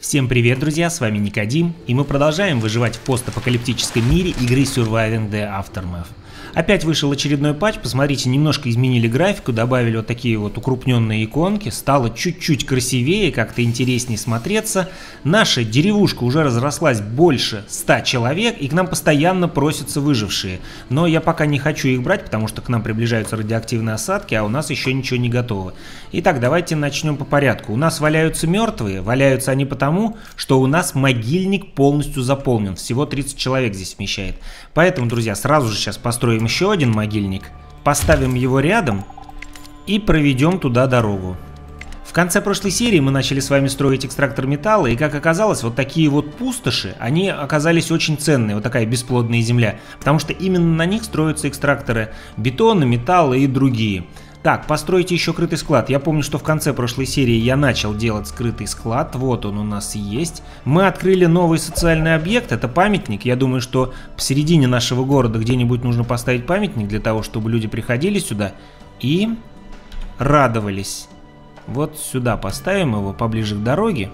Всем привет, друзья, с вами Никодим, и мы продолжаем выживать в постапокалиптическом мире игры Surviving the Aftermath. Опять вышел очередной патч, посмотрите, немножко изменили графику, добавили вот такие вот укрупненные иконки, стало чуть-чуть красивее, как-то интереснее смотреться. Наша деревушка уже разрослась больше 100 человек, и к нам постоянно просятся выжившие. Но я пока не хочу их брать, потому что к нам приближаются радиоактивные осадки, а у нас еще ничего не готово. Итак, давайте начнем по порядку. У нас валяются мертвые, валяются они потому, что у нас могильник полностью заполнен, всего 30 человек здесь вмещает. Поэтому, друзья, сразу же сейчас построим еще один могильник, поставим его рядом и проведем туда дорогу. В конце прошлой серии мы начали с вами строить экстрактор металла, и как оказалось, вот такие вот пустоши, они оказались очень ценные, вот такая бесплодная земля, потому что именно на них строятся экстракторы бетона, металла и другие. Так, постройте еще крытый склад. Я помню, что в конце прошлой серии я начал делать скрытый склад. Вот он у нас есть. Мы открыли новый социальный объект. Это памятник. Я думаю, что посередине нашего города где-нибудь нужно поставить памятник для того, чтобы люди приходили сюда и радовались. Вот сюда поставим его поближе к дороге.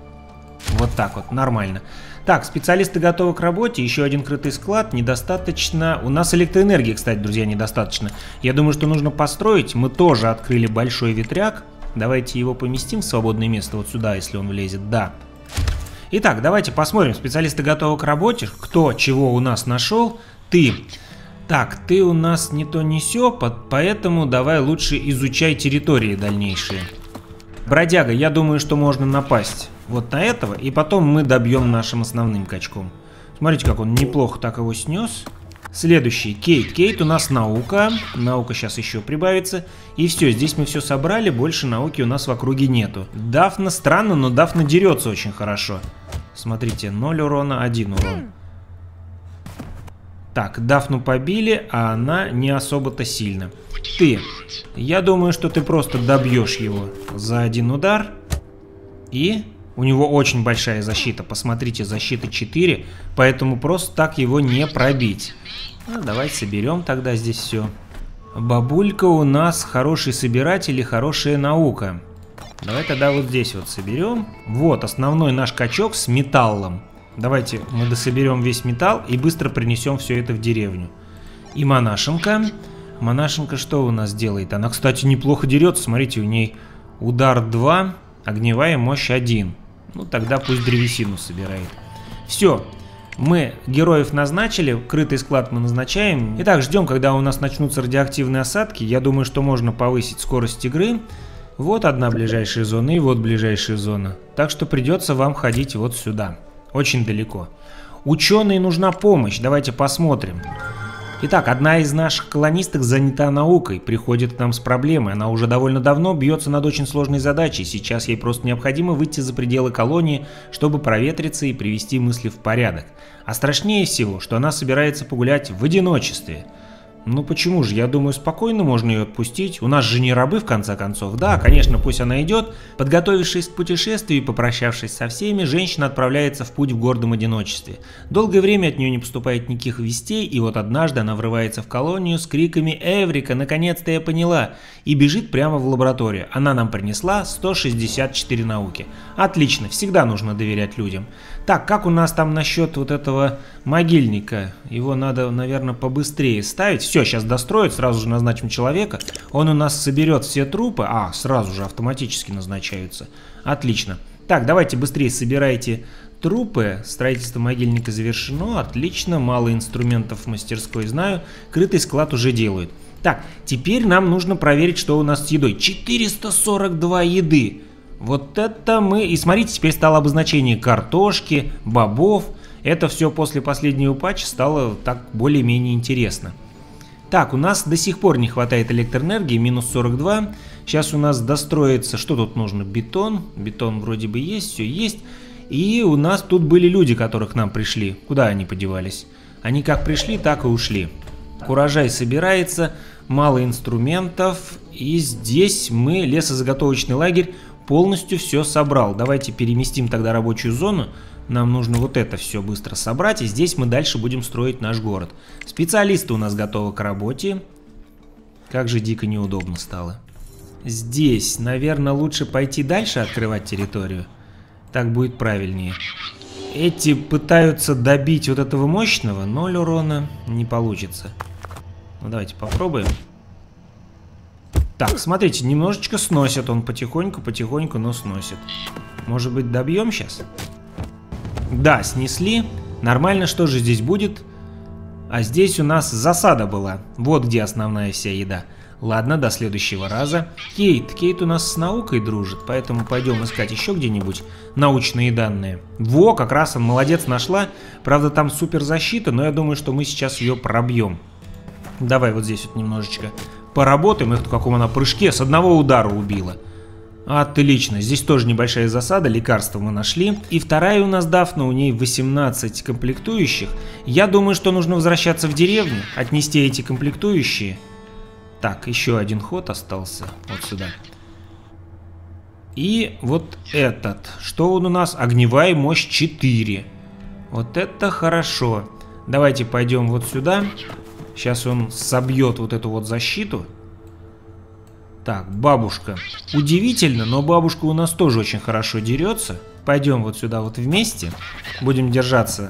Вот так вот, нормально. Так, специалисты готовы к работе, еще один крытый склад, недостаточно. У нас электроэнергии, кстати, друзья, недостаточно. Я думаю, что нужно построить. Мы тоже открыли большой ветряк. Давайте его поместим в свободное место вот сюда, если он влезет, да. Итак, давайте посмотрим, специалисты готовы к работе. Кто чего у нас нашел? Ты. Так, ты у нас не то не сё, поэтому давай лучше изучай территории дальнейшие. Бродяга, я думаю, что можно напасть вот на этого, и потом мы добьем нашим основным качком. Смотрите, как он неплохо так его снес. Следующий, Кейт. Кейт у нас наука. Наука сейчас еще прибавится. И все, здесь мы все собрали, больше науки у нас в округе нету. Дафна странно, но Дафна дерется очень хорошо. Смотрите, 0 урона, 1 урон. Так, Дафну побили, а она не особо-то сильно. Ты. Я думаю, что ты просто добьешь его за один удар. И у него очень большая защита. Посмотрите, защита 4, поэтому просто так его не пробить. Ну, давайте соберем тогда здесь все. Бабулька у нас хороший собиратель и хорошая наука. Давай тогда вот здесь вот соберем. Вот основной наш качок с металлом. Давайте мы дособерем весь металл и быстро принесем все это в деревню. И монашенка. Монашенка что у нас делает? Она, кстати, неплохо дерется. Смотрите, у ней удар 2, огневая мощь 1. Ну, тогда пусть древесину собирает. Все. Мы героев назначили, крытый склад мы назначаем. Итак, ждем, когда у нас начнутся радиоактивные осадки. Я думаю, что можно повысить скорость игры. Вот одна ближайшая зона и вот ближайшая зона. Так что придется вам ходить вот сюда. Очень далеко. Ученой нужна помощь. Давайте посмотрим. Итак, одна из наших колонисток занята наукой, приходит к нам с проблемой. Она уже довольно давно бьется над очень сложной задачей. Сейчас ей просто необходимо выйти за пределы колонии, чтобы проветриться и привести мысли в порядок. А страшнее всего, что она собирается погулять в одиночестве. Ну почему же? Я думаю, спокойно можно ее отпустить. У нас же не рабы, в конце концов. Да, конечно, пусть она идет. Подготовившись к путешествию и попрощавшись со всеми, женщина отправляется в путь в гордом одиночестве. Долгое время от нее не поступает никаких вестей, и вот однажды она врывается в колонию с криками «Эврика, наконец-то я поняла!» и бежит прямо в лабораторию. Она нам принесла 164 науки. Отлично, всегда нужно доверять людям. Так, как у нас там насчет вот этого могильника? Его надо, наверное, побыстрее ставить. Все, сейчас достроят, сразу же назначим человека. Он у нас соберет все трупы. А, сразу же автоматически назначаются. Отлично. Так, давайте быстрее собирайте трупы. Строительство могильника завершено. Отлично, мало инструментов в мастерской знаю. Крытый склад уже делают. Так, теперь нам нужно проверить, что у нас с едой. 442 еды. Вот это мы... И смотрите, теперь стало обозначение картошки, бобов. Это все после последнего патча стало так более-менее интересно. Так, у нас до сих пор не хватает электроэнергии, минус 42. Сейчас у нас достроится... Что тут нужно? Бетон. Бетон вроде бы есть, все есть. И у нас тут были люди, которые к нам пришли. Куда они подевались? Они как пришли, так и ушли. Урожай собирается, мало инструментов. И здесь мы, лесозаготовочный лагерь, полностью все собрал. Давайте переместим тогда рабочую зону. Нам нужно вот это все быстро собрать, и здесь мы дальше будем строить наш город. Специалисты у нас готовы к работе. Как же дико неудобно стало. Здесь, наверное, лучше пойти дальше открывать территорию. Так будет правильнее. Эти пытаются добить вот этого мощного, 0 урона, не получится. Ну, давайте попробуем. Так, смотрите, немножечко сносит он потихоньку, но сносит. Может быть, добьем сейчас? Да, снесли. Нормально, что же здесь будет? А здесь у нас засада была. Вот где основная вся еда. Ладно, до следующего раза. Кейт у нас с наукой дружит, поэтому пойдем искать еще где-нибудь научные данные. Во, как раз он молодец, нашла. Правда, там супер защита, но я думаю, что мы сейчас ее пробьем. Давай вот здесь вот немножечко поработаем. Эх, в каком она прыжке, с одного удара убила. Отлично, здесь тоже небольшая засада, лекарства мы нашли. И вторая у нас Дафна, у ней 18 комплектующих. Я думаю, что нужно возвращаться в деревню, отнести эти комплектующие. Так, еще один ход остался, вот сюда. И вот этот, что он у нас? Огневая мощь 4. Вот это хорошо. Давайте пойдем вот сюда. Сейчас он собьет вот эту вот защиту. Так, бабушка. Удивительно, но бабушка у нас тоже очень хорошо дерется. Пойдем вот сюда вот вместе. Будем держаться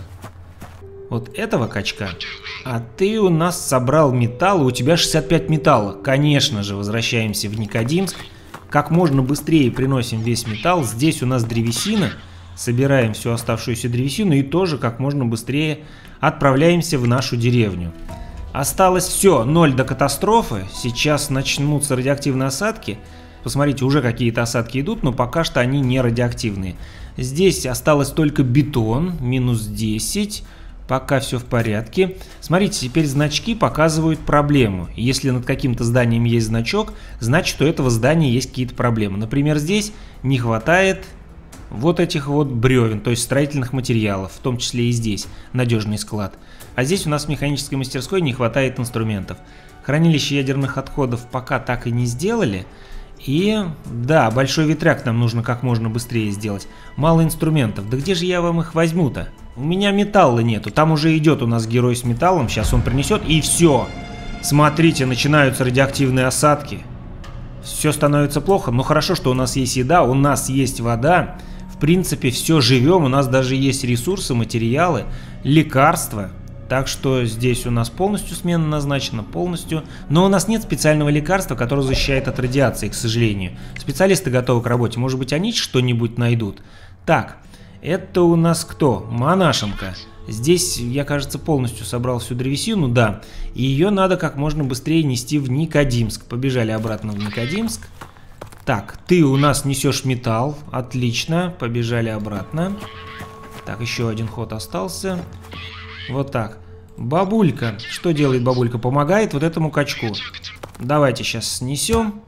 вот этого качка. А ты у нас собрал металл, у тебя 65 металла. Конечно же, возвращаемся в Никодимск. Как можно быстрее приносим весь металл. Здесь у нас древесина. Собираем всю оставшуюся древесину и тоже как можно быстрее отправляемся в нашу деревню. Осталось все, 0 до катастрофы. Сейчас начнутся радиоактивные осадки. Посмотрите, уже какие-то осадки идут, но пока что они не радиоактивные. Здесь осталось только бетон, минус 10. Пока все в порядке. Смотрите, теперь значки показывают проблему. Если над каким-то зданием есть значок, значит, у этого здания есть какие-то проблемы. Например, здесь не хватает вот этих вот бревен, то есть строительных материалов, в том числе и здесь надежный склад. А здесь у нас в механической мастерской не хватает инструментов. Хранилище ядерных отходов пока так и не сделали. И да, большой ветряк нам нужно как можно быстрее сделать. Мало инструментов. Да где же я вам их возьму-то? У меня металла нету. Там уже идет у нас герой с металлом. Сейчас он принесет. И все. Смотрите, начинаются радиоактивные осадки. Все становится плохо. Но хорошо, что у нас есть еда, у нас есть вода. В принципе, все живем. У нас даже есть ресурсы, материалы, лекарства. Так что здесь у нас полностью смена назначена, полностью. Но у нас нет специального лекарства, которое защищает от радиации, к сожалению. Специалисты готовы к работе. Может быть, они что-нибудь найдут. Так, это у нас кто? Монашенка. Здесь я, кажется, полностью собрал всю древесину, да. И ее надо как можно быстрее нести в Никодимск. Побежали обратно в Никодимск. Так, ты у нас несешь металл. Отлично, побежали обратно. Так, еще один ход остался. Вот так. Бабулька. Что делает бабулька? Помогает вот этому качку. Давайте сейчас снесем.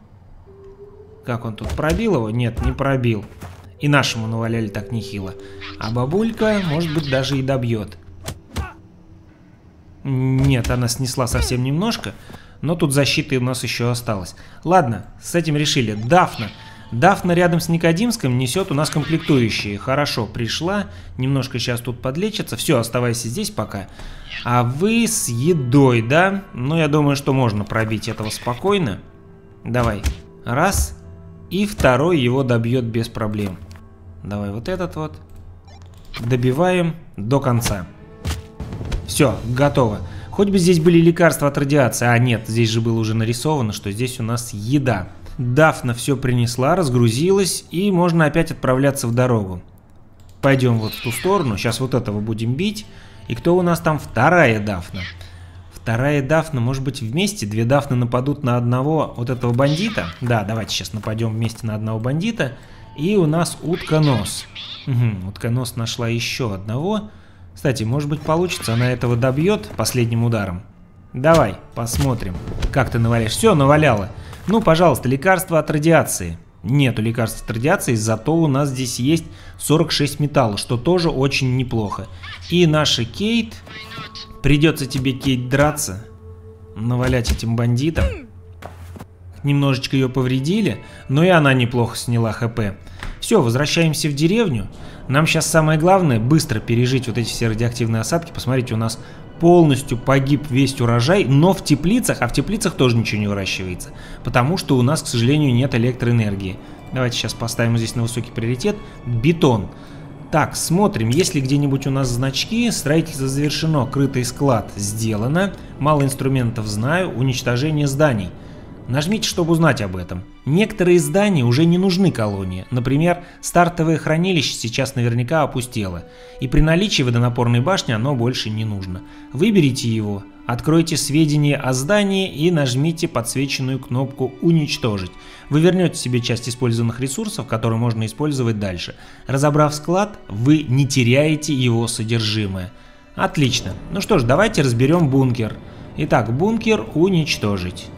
Как он тут, пробил его? Нет, не пробил. И нашему наваляли так нехило. А бабулька, может быть, даже и добьет. Нет, она снесла совсем немножко. Но тут защиты у нас еще осталось. Ладно, с этим решили. Дафна. Дафна рядом с Никодимском несет у нас комплектующие. Хорошо, пришла. Немножко сейчас тут подлечится. Все, оставайся здесь пока. А вы с едой, да? Ну, я думаю, что можно пробить этого спокойно. Давай. Раз. И второй его добьет без проблем. Давай вот этот вот. Добиваем до конца. Все, готово. Хоть бы здесь были лекарства от радиации. А нет, здесь же было уже нарисовано, что здесь у нас еда. Дафна все принесла, разгрузилась, и можно опять отправляться в дорогу. Пойдем вот в ту сторону, сейчас вот этого будем бить. И кто у нас там? Вторая Дафна. Вторая Дафна, может быть, вместе? Две Дафны нападут на одного вот этого бандита. Да, давайте сейчас нападем вместе на одного бандита. И у нас утконос. Угу, утконос нашла еще одного. Кстати, может быть, получится, она этого добьет последним ударом. Давай, посмотрим, как ты наваляешь. Все, наваляла. Ну, пожалуйста, лекарство от радиации. Нету лекарств от радиации, зато у нас здесь есть 46 металла, что тоже очень неплохо. И наша Кейт... Придется тебе, Кейт, драться, навалять этим бандитам. Немножечко ее повредили, но и она неплохо сняла ХП. Все, возвращаемся в деревню. Нам сейчас самое главное быстро пережить вот эти все радиоактивные осадки. Посмотрите, у нас полностью погиб весь урожай, но в теплицах, а в теплицах тоже ничего не выращивается, потому что у нас, к сожалению, нет электроэнергии. Давайте сейчас поставим здесь на высокий приоритет. Бетон. Так, смотрим, есть ли где-нибудь у нас значки. Строительство завершено, крытый склад сделано. Мало инструментов знаю, уничтожение зданий. Нажмите, чтобы узнать об этом. Некоторые здания уже не нужны колонии. Например, стартовое хранилище сейчас наверняка опустело. И при наличии водонапорной башни оно больше не нужно. Выберите его, откройте сведения о здании и нажмите подсвеченную кнопку «Уничтожить». Вы вернете себе часть использованных ресурсов, которые можно использовать дальше. Разобрав склад, вы не теряете его содержимое. Отлично. Ну что ж, давайте разберем бункер. Итак, бункер «Уничтожить».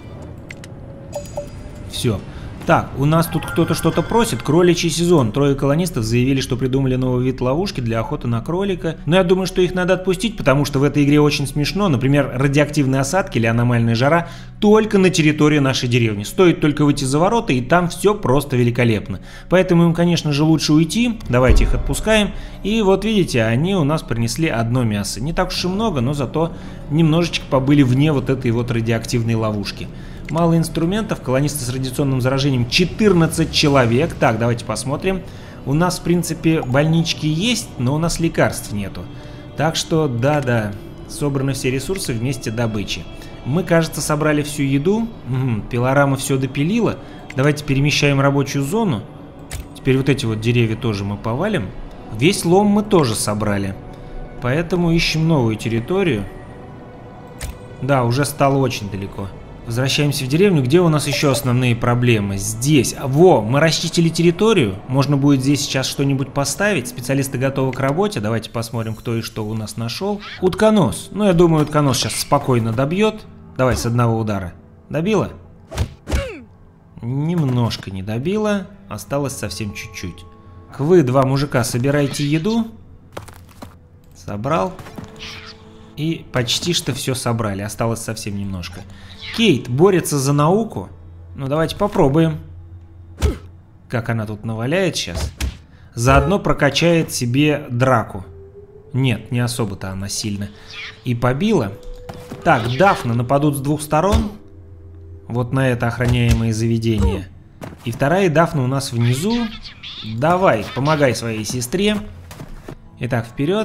Все. Так, у нас тут кто-то что-то просит. Кроличий сезон. 3 колонистов заявили, что придумали новый вид ловушки для охоты на кролика. Но я думаю, что их надо отпустить, потому что в этой игре очень смешно. Например, радиоактивные осадки или аномальная жара только на территории нашей деревни. Стоит только выйти за ворота, и там все просто великолепно. Поэтому им, конечно же, лучше уйти. Давайте их отпускаем. И вот видите, они у нас принесли одно мясо. Не так уж и много, но зато немножечко побыли вне вот этой вот радиоактивной ловушки. Мало инструментов, колонисты с радиационным заражением 14 человек. Так, давайте посмотрим. У нас, в принципе, больнички есть, но у нас лекарств нету. Так что, да-да, собраны все ресурсы вместе добычи. Мы, кажется, собрали всю еду. Пилорама все допилила. Давайте перемещаем рабочую зону. Теперь вот эти вот деревья тоже мы повалим. Весь лом мы тоже собрали. Поэтому ищем новую территорию. Да, уже стало очень далеко. Возвращаемся в деревню, где у нас еще основные проблемы. Здесь. Во, мы расчистили территорию. Можно будет здесь сейчас что-нибудь поставить. Специалисты готовы к работе. Давайте посмотрим, кто и что у нас нашел. Утконос. Ну, я думаю, утконос сейчас спокойно добьет. Давай с одного удара. Добила? Немножко не добила. Осталось совсем чуть-чуть. Вы, два мужика, собирайте еду. Собрал. И почти что все собрали. Осталось совсем немножко. Кейт борется за науку. Ну, давайте попробуем. Как она тут наваляет сейчас. Заодно прокачает себе драку. Нет, не особо-то она сильно. И побила. Так, Дафна нападут с двух сторон. Вот на это охраняемое заведение. И вторая Дафна у нас внизу. Давай, помогай своей сестре. Итак, вперед.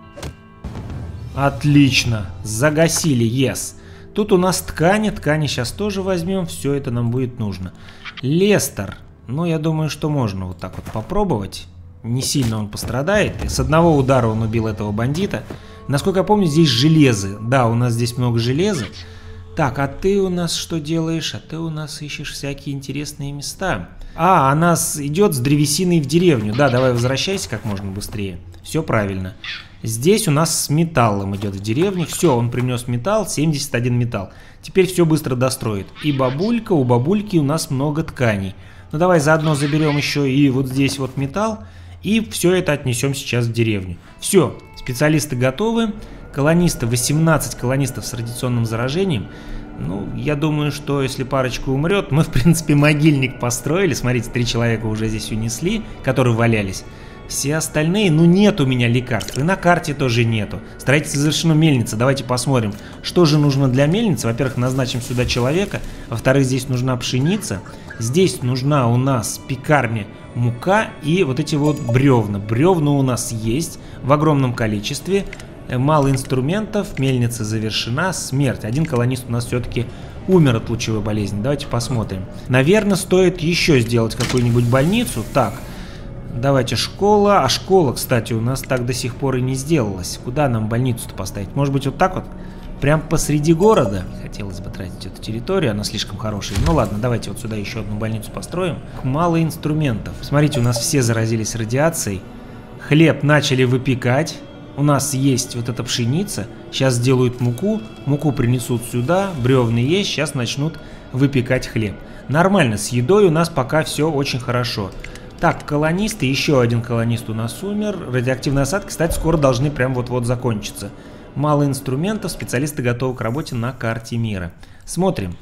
Отлично. Загасили, yes. Тут у нас ткани сейчас тоже возьмем, все это нам будет нужно. Лестер, ну я думаю, что можно вот так вот попробовать. Не сильно он пострадает, с одного удара он убил этого бандита. Насколько я помню, здесь железы, да, у нас здесь много железа. Так, а ты у нас что делаешь? А ты у нас ищешь всякие интересные места. А, она идет с древесиной в деревню, да, давай возвращайся как можно быстрее. Все правильно. Здесь у нас с металлом идет в деревню. Все, он принес металл, 71 металл. Теперь все быстро достроит. И бабулька, у бабульки у нас много тканей. Ну давай заодно заберем еще и вот здесь вот металл. И все это отнесем сейчас в деревню. Все, специалисты готовы. Колонисты, 18 колонистов с радиационным заражением. Ну, я думаю, что если парочка умрет, мы в принципе могильник построили. Смотрите, 3 человека уже здесь унесли, которые валялись. Все остальные, ну нет у меня лекарств, и на карте тоже нету. Строительство завершено, мельница, давайте посмотрим, что же нужно для мельницы. Во-первых, назначим сюда человека, во-вторых, здесь нужна пшеница, здесь нужна у нас пекарня, мука и вот эти вот бревна. Бревна у нас есть в огромном количестве, мало инструментов, мельница завершена, смерть. Один колонист у нас все-таки умер от лучевой болезни, давайте посмотрим. Наверное, стоит еще сделать какую-нибудь больницу. Так. Давайте школа. А школа, кстати, у нас так до сих пор и не сделалась. Куда нам больницу-то поставить? Может быть, вот так вот? Прям посреди города? Хотелось бы тратить эту территорию, она слишком хорошая. Ну ладно, давайте вот сюда еще одну больницу построим. Мало инструментов. Смотрите, у нас все заразились радиацией. Хлеб начали выпекать. У нас есть вот эта пшеница. Сейчас сделают муку. Муку принесут сюда. Бревна есть. Сейчас начнут выпекать хлеб. Нормально, с едой у нас пока все очень хорошо. Так, колонисты, еще один колонист у нас умер. Радиоактивные осадки, кстати, скоро должны прям вот-вот закончиться. Мало инструментов, специалисты готовы к работе на карте мира. Смотрим.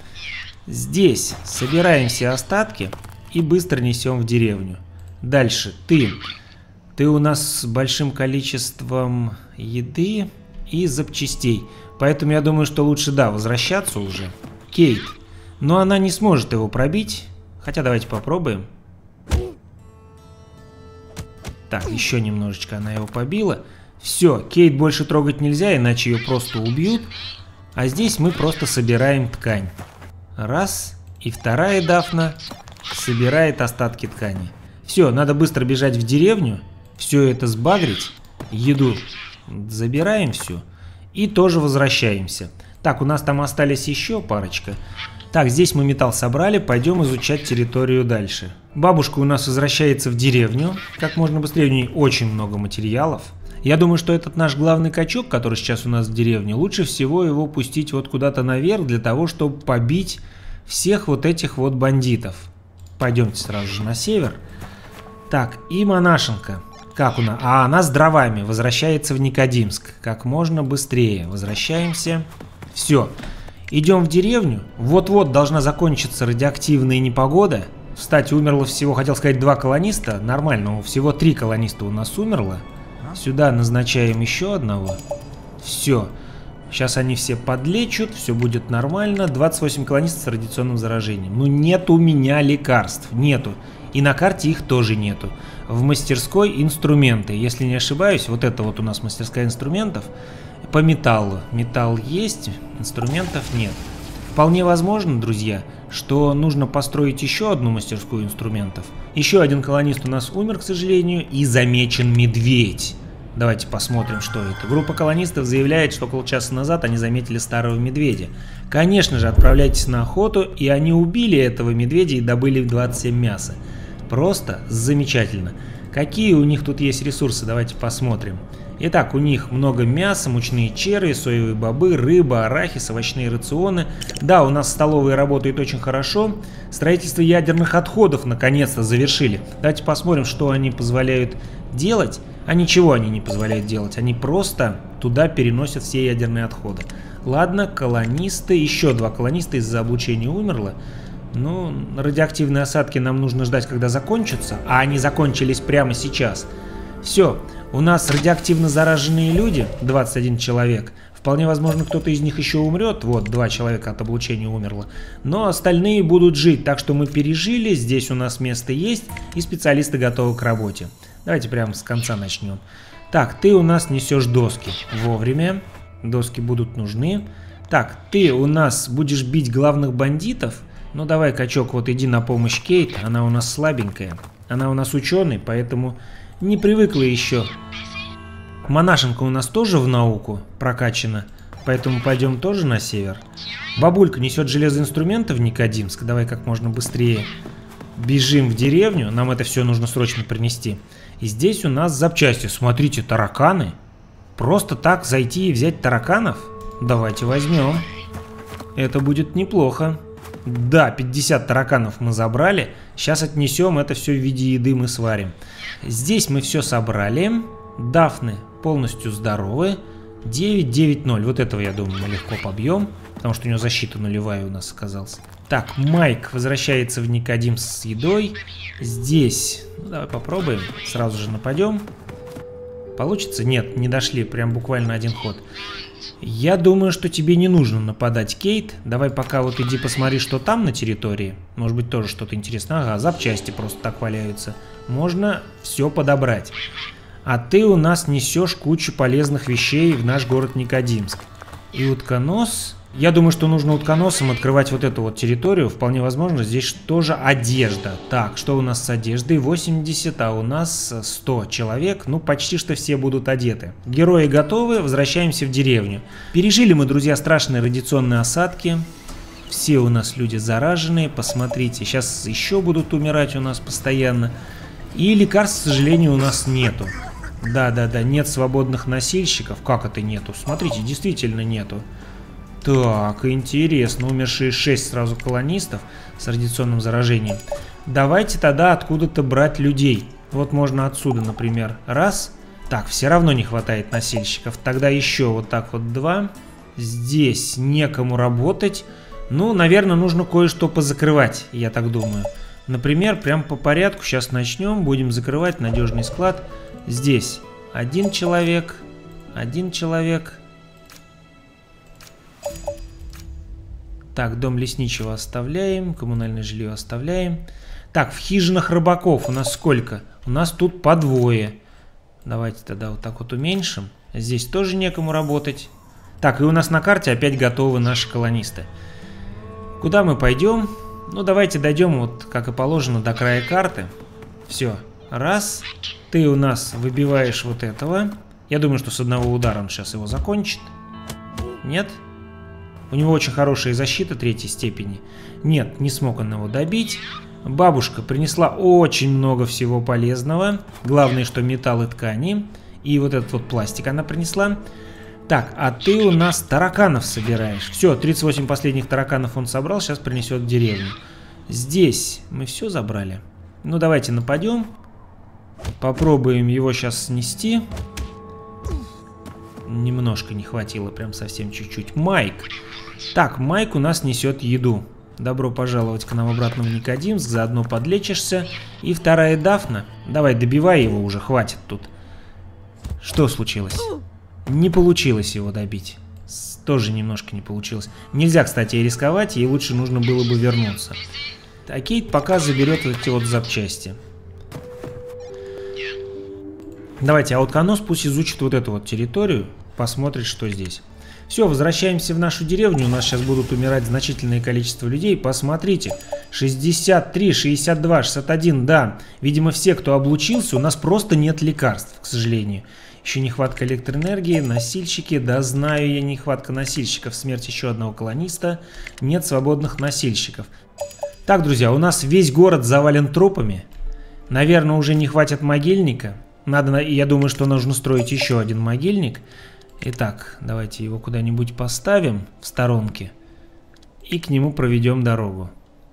Здесь собираем все остатки и быстро несем в деревню. Дальше, ты у нас с большим количеством еды и запчастей. Поэтому я думаю, что лучше, да, возвращаться уже. Кейт. Но она не сможет его пробить. Хотя давайте попробуем. Так, еще немножечко она его побила. Все, Кейт больше трогать нельзя, иначе ее просто убьют. А здесь мы просто собираем ткань. Раз. И вторая Дафна собирает остатки ткани. Все, надо быстро бежать в деревню. Все это сбагрить. Еду забираем всю. И тоже возвращаемся. Так, у нас там остались еще парочка. Так, здесь мы металл собрали. Пойдем изучать территорию дальше. Бабушка у нас возвращается в деревню. Как можно быстрее, у нее очень много материалов. Я думаю, что этот наш главный качок, который сейчас у нас в деревне, лучше всего его пустить вот куда-то наверх, для того, чтобы побить всех вот этих вот бандитов. Пойдемте сразу же на север. Так, и монашенка. Как она? А она с дровами возвращается в Никодимск. Как можно быстрее. Возвращаемся. Все. Идем в деревню. Вот-вот должна закончиться радиоактивная непогода. Кстати, умерло всего, хотел сказать, 2 колониста. Нормально, всего 3 колониста у нас умерло. Сюда назначаем еще одного. Все. Сейчас они все подлечат, все будет нормально. 28 колонистов с радиационным заражением. Ну нет у меня лекарств. Нету. И на карте их тоже нету. В мастерской инструменты. Если не ошибаюсь, вот это вот у нас мастерская инструментов. По металлу. Металл есть, инструментов нет. Вполне возможно, друзья, что нужно построить еще одну мастерскую инструментов. Еще один колонист у нас умер, к сожалению, и замечен медведь. Давайте посмотрим, что это. Группа колонистов заявляет, что около часа назад они заметили старого медведя. Конечно же, отправляйтесь на охоту, и они убили этого медведя и добыли 27 мяса. Просто замечательно. Какие у них тут есть ресурсы, давайте посмотрим. Итак, у них много мяса, мучные черви, соевые бобы, рыба, арахис, овощные рационы. Да, у нас столовые работают очень хорошо. Строительство ядерных отходов наконец-то завершили. Давайте посмотрим, что они позволяют делать. А ничего они не позволяют делать. Они просто туда переносят все ядерные отходы. Ладно, колонисты. Еще 2 колониста из-за облучения умерло. Ну, радиоактивные осадки нам нужно ждать, когда закончатся. А они закончились прямо сейчас. Все. У нас радиоактивно зараженные люди, 21 человек. Вполне возможно, кто-то из них еще умрет. Вот, 2 человека от облучения умерло. Но остальные будут жить, так что мы пережили. Здесь у нас место есть, и специалисты готовы к работе. Давайте прямо с конца начнем. Так, ты у нас несешь доски. Вовремя. Доски будут нужны. Так, ты у нас будешь бить главных бандитов. Ну давай, качок, вот иди на помощь Кейт. Она у нас слабенькая. Она у нас ученый, поэтому... Не привыкла еще. Монашенка у нас тоже в науку прокачана, поэтому пойдем тоже на север. Бабулька несет железоинструменты в Никодимск. Давай как можно быстрее бежим в деревню. Нам это все нужно срочно принести. И здесь у нас запчасти. Смотрите, тараканы. Просто так зайти и взять тараканов? Давайте возьмем. Это будет неплохо. Да, 50 тараканов мы забрали. Сейчас отнесем это все в виде еды, мы сварим. Здесь мы все собрали. Дафны полностью здоровы. 9-9-0. Вот этого, я думаю, мы легко побьем. Потому что у него защита нулевая у нас оказалась. Так, Майк возвращается в Никодим с едой. Здесь. Ну, давай попробуем. Сразу же нападем. Получится? Нет, не дошли. Прям буквально один ход. Я думаю, что тебе не нужно нападать, Кейт. Давай пока вот иди посмотри, что там на территории. Может быть, тоже что-то интересное. Ага, запчасти просто так валяются. Можно все подобрать. А ты у нас несешь кучу полезных вещей в наш город Никодимск. И утконос... Я думаю, что нужно утконосом открывать вот эту вот территорию. Вполне возможно, здесь тоже одежда. Так, что у нас с одеждой? 80, а у нас 100 человек. Ну, почти что все будут одеты. Герои готовы, возвращаемся в деревню. Пережили мы, друзья, страшные радиационные осадки. Все у нас люди зараженные. Посмотрите, сейчас еще будут умирать у нас постоянно. И лекарств, к сожалению, у нас нету. Да-да-да, нет свободных носильщиков. Как это нету? Смотрите, действительно нету. Так, интересно. Умершие 6 сразу колонистов с радиационным заражением. Давайте тогда откуда-то брать людей. Вот можно отсюда, например. Раз. Так, все равно не хватает носильщиков. Тогда еще вот так вот 2. Здесь некому работать. Ну, наверное, нужно кое-что позакрывать, я так думаю. Например, прям по порядку. Сейчас начнем. Будем закрывать надежный склад. Здесь 1 человек. 1 человек. Так, дом лесничего оставляем, коммунальное жилье оставляем. Так, в хижинах рыбаков у нас сколько? У нас тут по двое. Давайте тогда вот так вот уменьшим. Здесь тоже некому работать. Так, и у нас на карте опять готовы наши колонисты. Куда мы пойдем? Ну, давайте дойдем, вот как и положено, до края карты. Все. Раз. Ты у нас выбиваешь вот этого. Я думаю, что с одного удара он сейчас его закончит. Нет? У него очень хорошая защита третьей степени. Нет, не смог он его добить. Бабушка принесла очень много всего полезного. Главное, что металл и ткани. И вот этот вот пластик она принесла. Так, а ты у нас тараканов собираешь. Все, 38 последних тараканов он собрал, сейчас принесет в деревню. Здесь мы все забрали. Ну, давайте нападем. Попробуем его сейчас снести. Немножко не хватило, прям совсем чуть-чуть. Майк. Так, Майк у нас несет еду. Добро пожаловать к нам обратно в Никодимск, заодно подлечишься. И вторая Дафна. Давай, добивай его уже, хватит тут. Что случилось? Не получилось его добить. Тоже немножко не получилось. Нельзя, кстати, рисковать, ей лучше нужно было бы вернуться. А Кейт пока заберет эти вот запчасти. Давайте, а вот Конос пусть изучит вот эту вот территорию, посмотрит, что здесь. Все, возвращаемся в нашу деревню. У нас сейчас будут умирать значительное количество людей. Посмотрите, 63, 62, 61, да. Видимо, все, кто облучился, у нас просто нет лекарств, к сожалению. Еще нехватка электроэнергии, носильщики. Да, знаю я, нехватка носильщиков. Смерть еще одного колониста. Нет свободных носильщиков. Так, друзья, у нас весь город завален трупами. Наверное, уже не хватит могильника. Надо, я думаю, что нужно строить еще один могильник. Итак, давайте его куда-нибудь поставим в сторонке. И к нему проведем дорогу.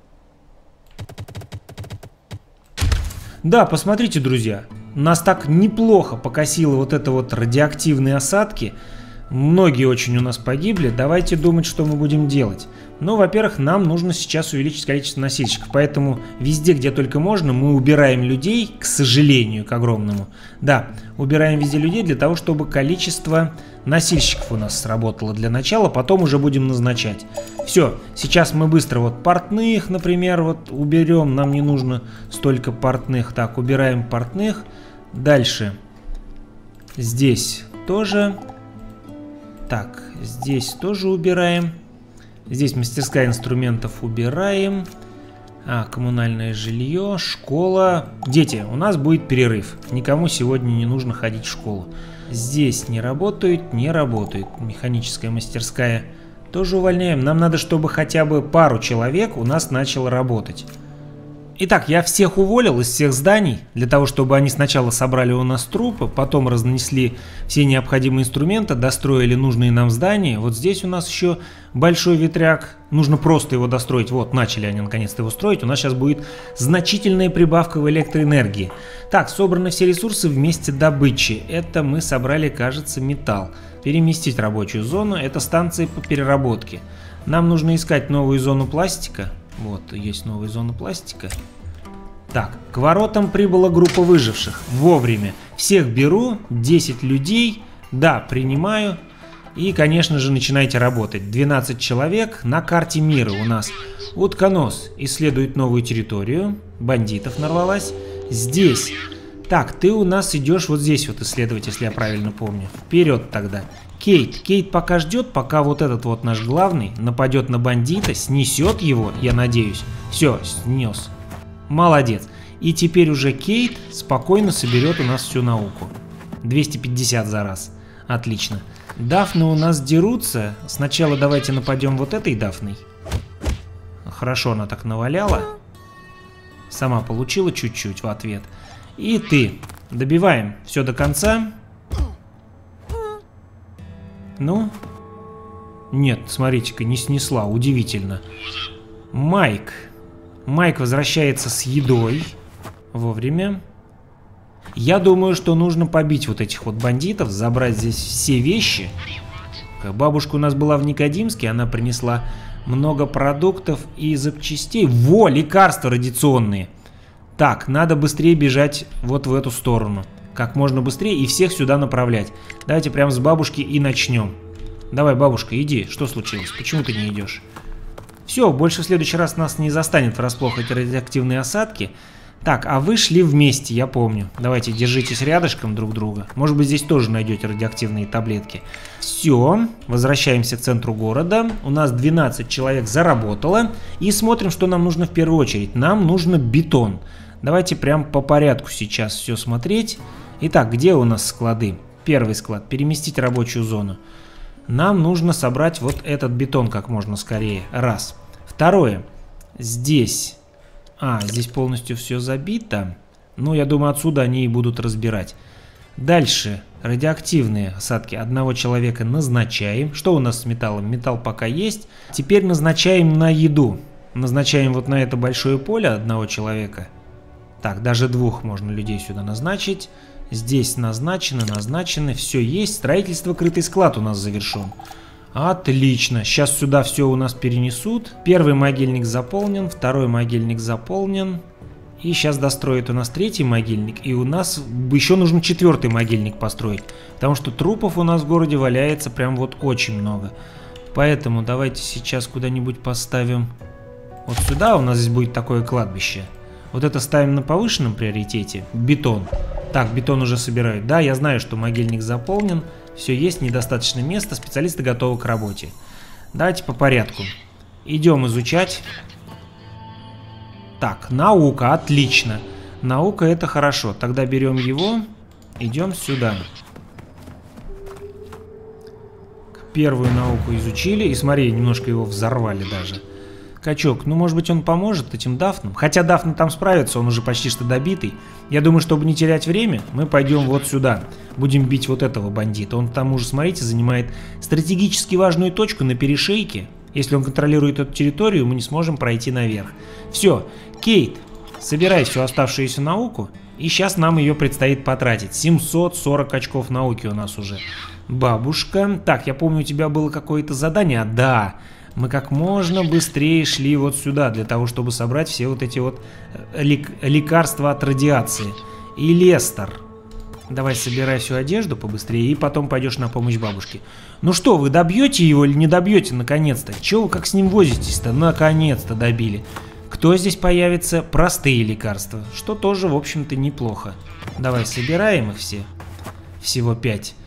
Да, посмотрите, друзья. Нас так неплохо покосило вот это вот радиоактивные осадки. Многие очень у нас погибли. Давайте думать, что мы будем делать. Ну, во-первых, нам нужно сейчас увеличить количество носильщиков. Поэтому везде, где только можно, мы убираем людей, к сожалению, к огромному. Да, убираем везде людей для того, чтобы количество носильщиков у нас сработало для начала. Потом уже будем назначать. Все, сейчас мы быстро вот портных, например, вот уберем. Нам не нужно столько портных. Так, убираем портных. Дальше. Здесь тоже. Так, здесь тоже убираем. Здесь мастерская инструментов убираем. Коммунальное жилье, школа. Дети, у нас будет перерыв. Никому сегодня не нужно ходить в школу. Здесь не работает, не работает. Механическая мастерская тоже увольняем. Нам надо, чтобы хотя бы пару человек у нас начало работать. Итак, я всех уволил из всех зданий, для того, чтобы они сначала собрали у нас трупы, потом разнесли все необходимые инструменты, достроили нужные нам здания. Вот здесь у нас еще большой ветряк, нужно просто его достроить. Вот, начали они наконец-то его строить, у нас сейчас будет значительная прибавка в электроэнергии. Так, собраны все ресурсы в месте добычи. Это мы собрали, кажется, металл. Переместить рабочую зону, это станция по переработке. Нам нужно искать новую зону пластика. Вот, есть новая зона пластика. Так, к воротам прибыла группа выживших. Вовремя. Всех беру, 10 людей. Да, принимаю. И, конечно же, начинайте работать. 12 человек на карте мира у нас. Утконос исследует новую территорию. Бандитов нарвалась. Здесь. Так, ты у нас идешь вот здесь вот исследовать, если я правильно помню. Вперед тогда. Кейт. Кейт пока ждет, пока вот этот вот наш главный нападет на бандита, снесет его, я надеюсь. Все, снес. Молодец. И теперь уже Кейт спокойно соберет у нас всю науку. 250 за раз. Отлично. Дафны у нас дерутся. Сначала давайте нападем вот этой Дафной. Хорошо она так наваляла. Сама получила чуть-чуть в ответ. И ты. Добиваем все до конца. Ну? Нет, смотрите-ка, не снесла. Удивительно. Майк. Майк возвращается с едой. Вовремя. Я думаю, что нужно побить вот этих вот бандитов, забрать здесь все вещи. Бабушка у нас была в Никодимске, она принесла много продуктов и запчастей. Во, лекарства радиационные. Так, надо быстрее бежать вот в эту сторону. Как можно быстрее и всех сюда направлять. Давайте прямо с бабушки и начнем. Давай, бабушка, иди. Что случилось? Почему ты не идешь? Все, больше в следующий раз нас не застанет врасплох эти радиоактивные осадки. Так, а вы шли вместе, я помню. Давайте, держитесь рядышком друг друга. Может быть, здесь тоже найдете радиоактивные таблетки. Все, возвращаемся к центру города. У нас 12 человек заработало. И смотрим, что нам нужно в первую очередь. Нам нужно бетон. Давайте прям по порядку сейчас все смотреть. Итак, где у нас склады? Первый склад. Переместить рабочую зону. Нам нужно собрать вот этот бетон как можно скорее. Раз. Второе. Здесь... здесь полностью все забито. Ну, я думаю, отсюда они и будут разбирать. Дальше. Радиоактивные осадки одного человека назначаем. Что у нас с металлом? Металл пока есть. Теперь назначаем на еду. Назначаем вот на это большое поле одного человека. Так, даже двух можно людей сюда назначить. Здесь назначены. Все есть. Строительство, крытый склад у нас завершен. Отлично. Сейчас сюда все у нас перенесут. Первый могильник заполнен, второй могильник заполнен. И сейчас достроят у нас третий могильник. И у нас еще нужно четвертый могильник построить. Потому что трупов у нас в городе валяется прям вот очень много. Поэтому давайте сейчас куда-нибудь поставим. Вот сюда у нас здесь будет такое кладбище. Вот это ставим на повышенном приоритете. Бетон. Так, бетон уже собирают. Да, я знаю, что могильник заполнен. Все есть, недостаточно места. Специалисты готовы к работе. Давайте по порядку. Идем изучать. Так, наука. Отлично. Наука — это хорошо. Тогда берем его. Идем сюда. Первую науку изучили. И смотри, немножко его взорвали даже. Качок, ну может быть он поможет этим дафнам? Хотя дафны там справятся, он уже почти что добитый. Я думаю, чтобы не терять время, мы пойдем вот сюда. Будем бить вот этого бандита. Он к тому же, смотрите, занимает стратегически важную точку на перешейке. Если он контролирует эту территорию, мы не сможем пройти наверх. Все, Кейт, собирай всю оставшуюся науку. И сейчас нам ее предстоит потратить. 740 очков науки у нас уже. Бабушка. Так, я помню, у тебя было какое-то задание. Да. Мы как можно быстрее шли вот сюда, для того, чтобы собрать все вот эти вот лекарства от радиации. И Лестер. Давай собирай всю одежду побыстрее, и потом пойдешь на помощь бабушке. Ну что, вы добьете его или не добьете наконец-то? Чего вы как с ним возитесь-то? Наконец-то добили. Кто здесь появится? Простые лекарства, что тоже, в общем-то, неплохо. Давай собираем их все. Всего 5.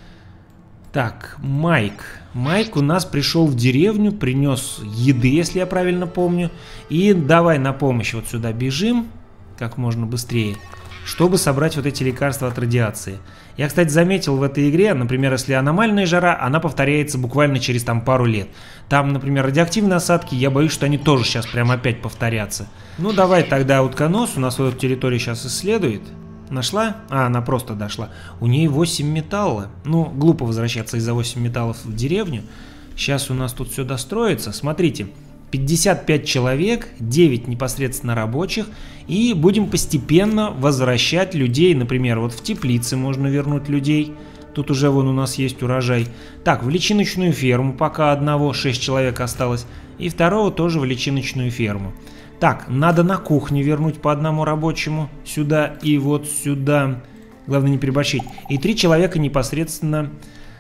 Так, Майк. Майк у нас пришел в деревню, принес еды, если я правильно помню. И давай на помощь вот сюда бежим, как можно быстрее, чтобы собрать вот эти лекарства от радиации. Я, кстати, заметил в этой игре, например, если аномальная жара, она повторяется буквально через там пару лет. Там, например, радиоактивные осадки, я боюсь, что они тоже сейчас прям опять повторятся. Ну давай тогда утконос, у нас вот эту территорию сейчас исследует. Нашла? А, она просто дошла. У нее 8 металла. Ну, глупо возвращаться из-за 8 металлов в деревню. Сейчас у нас тут все достроится. Смотрите, 55 человек, 9 непосредственно рабочих. И будем постепенно возвращать людей. Например, вот в теплице можно вернуть людей. Тут уже вон у нас есть урожай. Так, в личиночную ферму пока одного, 6 человек осталось. И второго тоже в личиночную ферму. Так, надо на кухню вернуть по одному рабочему. Сюда и вот сюда. Главное не переборщить. И 3 человека непосредственно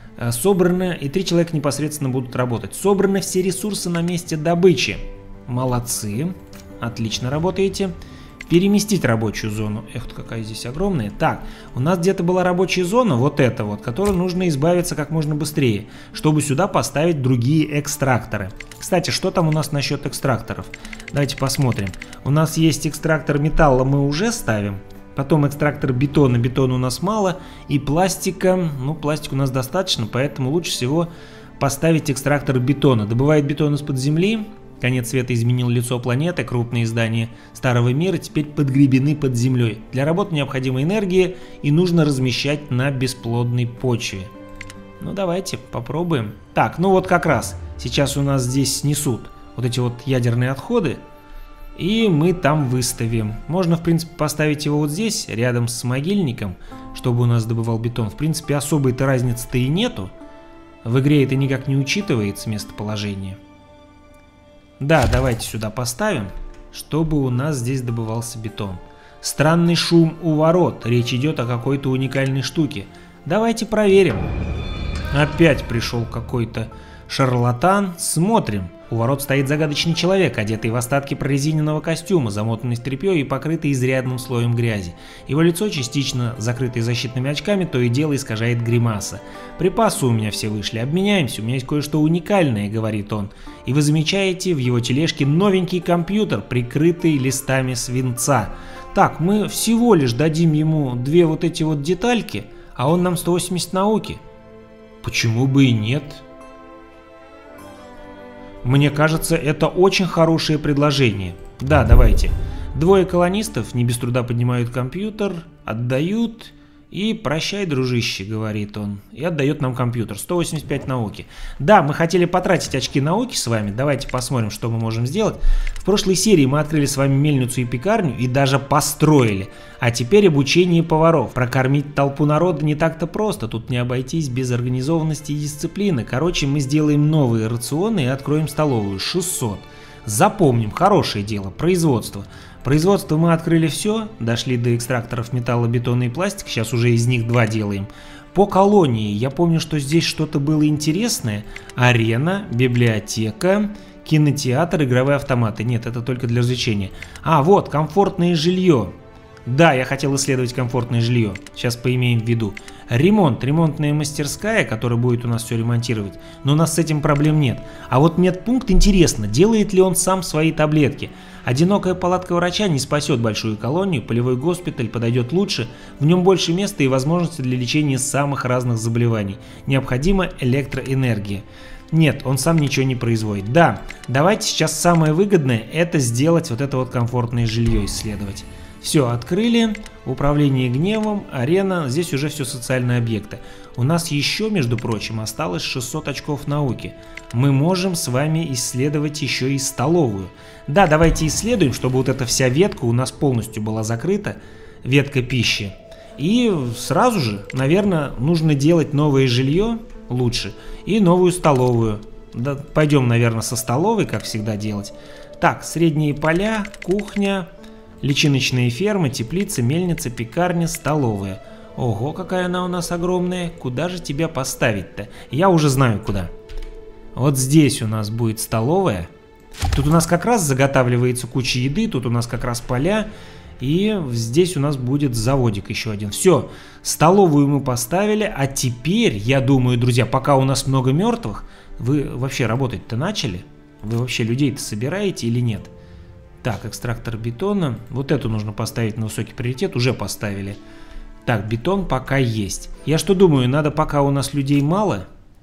собраны. И 3 человека непосредственно будут работать. Собраны все ресурсы на месте добычи. Молодцы. Отлично работаете. Переместить рабочую зону. Эх, какая здесь огромная. Так, у нас где-то была рабочая зона, вот эта вот, которой нужно избавиться как можно быстрее, чтобы сюда поставить другие экстракторы. Кстати, что там у нас насчет экстракторов? Давайте посмотрим. У нас есть экстрактор металла, мы уже ставим. Потом экстрактор бетона, бетона у нас мало. И пластика, ну пластика у нас достаточно, поэтому лучше всего поставить экстрактор бетона. Добывает бетон из-под земли. Конец света изменил лицо планеты, крупные здания Старого Мира теперь подгребены под землей. Для работы необходима энергия и нужно размещать на бесплодной почве. Ну давайте попробуем. Так, ну вот как раз сейчас у нас здесь снесут вот эти вот ядерные отходы. И мы там выставим. Можно в принципе поставить его вот здесь, рядом с могильником, чтобы у нас добывал бетон. В принципе особой-то разницы-то и нету. В игре это никак не учитывается местоположение. Да, давайте сюда поставим, чтобы у нас здесь добывался бетон. Странный шум у ворот. Речь идет о какой-то уникальной штуке. Давайте проверим. Опять пришел какой-то Шарлатан, смотрим. У ворот стоит загадочный человек, одетый в остатки прорезиненного костюма, замотанный в тряпье и покрытый изрядным слоем грязи. Его лицо, частично закрытое защитными очками, то и дело искажает гримаса. «Припасы у меня все вышли, обменяемся, у меня есть кое-что уникальное», — говорит он. И вы замечаете в его тележке новенький компьютер, прикрытый листами свинца. Так, мы всего лишь дадим ему 2 вот эти вот детальки, а он нам 180 науки. Почему бы и нет? Мне кажется, это очень хорошее предложение. Да, давайте. 2 колонистов не без труда поднимают компьютер, отдают и «прощай, дружище», говорит он, и отдает нам компьютер. 185 науки. Да, мы хотели потратить очки науки с вами, давайте посмотрим, что мы можем сделать. В прошлой серии мы открыли с вами мельницу и пекарню и даже построили. А теперь обучение поваров. Прокормить толпу народа не так-то просто, тут не обойтись без организованности и дисциплины. Короче, мы сделаем новые рационы и откроем столовую. 600. Запомним, хорошее дело, производство. Производство мы открыли все, дошли до экстракторов металла, бетона и пластика, сейчас уже из них 2 делаем. По колонии я помню, что здесь что-то было интересное. Арена, библиотека, кинотеатр, игровые автоматы. Нет, это только для развлечения. А, вот, комфортное жилье. Да, я хотел исследовать комфортное жилье. Сейчас поимеем в виду. Ремонт, ремонтная мастерская, которая будет у нас все ремонтировать. Но у нас с этим проблем нет. А вот медпункт интересно, делает ли он сам свои таблетки. Одинокая палатка врача не спасет большую колонию, полевой госпиталь подойдет лучше, в нем больше места и возможности для лечения самых разных заболеваний. Необходима электроэнергия. Нет, он сам ничего не производит. Да, давайте сейчас самое выгодное — это сделать вот это вот комфортное жилье, исследовать. Все, открыли. Управление гневом, арена, здесь уже все социальные объекты. У нас еще, между прочим, осталось 600 очков науки. Мы можем с вами исследовать еще и столовую. Да, давайте исследуем, чтобы вот эта вся ветка у нас полностью была закрыта, ветка пищи. И сразу же, наверное, нужно делать новое жилье лучше и новую столовую. Да, пойдем, наверное, со столовой, как всегда делать. Так, средние поля, кухня, личиночные фермы, теплица, мельница, пекарня, столовая. Ого, какая она у нас огромная. Куда же тебя поставить-то? Я уже знаю куда. Вот здесь у нас будет столовая. Тут у нас как раз заготавливается куча еды, тут у нас как раз поля. И здесь у нас будет заводик еще один. Все, столовую мы поставили. А теперь, я думаю, друзья, пока у нас много мертвых, вы вообще работать-то начали? Вы вообще людей-то собираете или нет? Так, экстрактор бетона. Вот эту нужно поставить на высокий приоритет. Уже поставили. Так, бетон пока есть. Я что думаю, надо, пока у нас людей мало,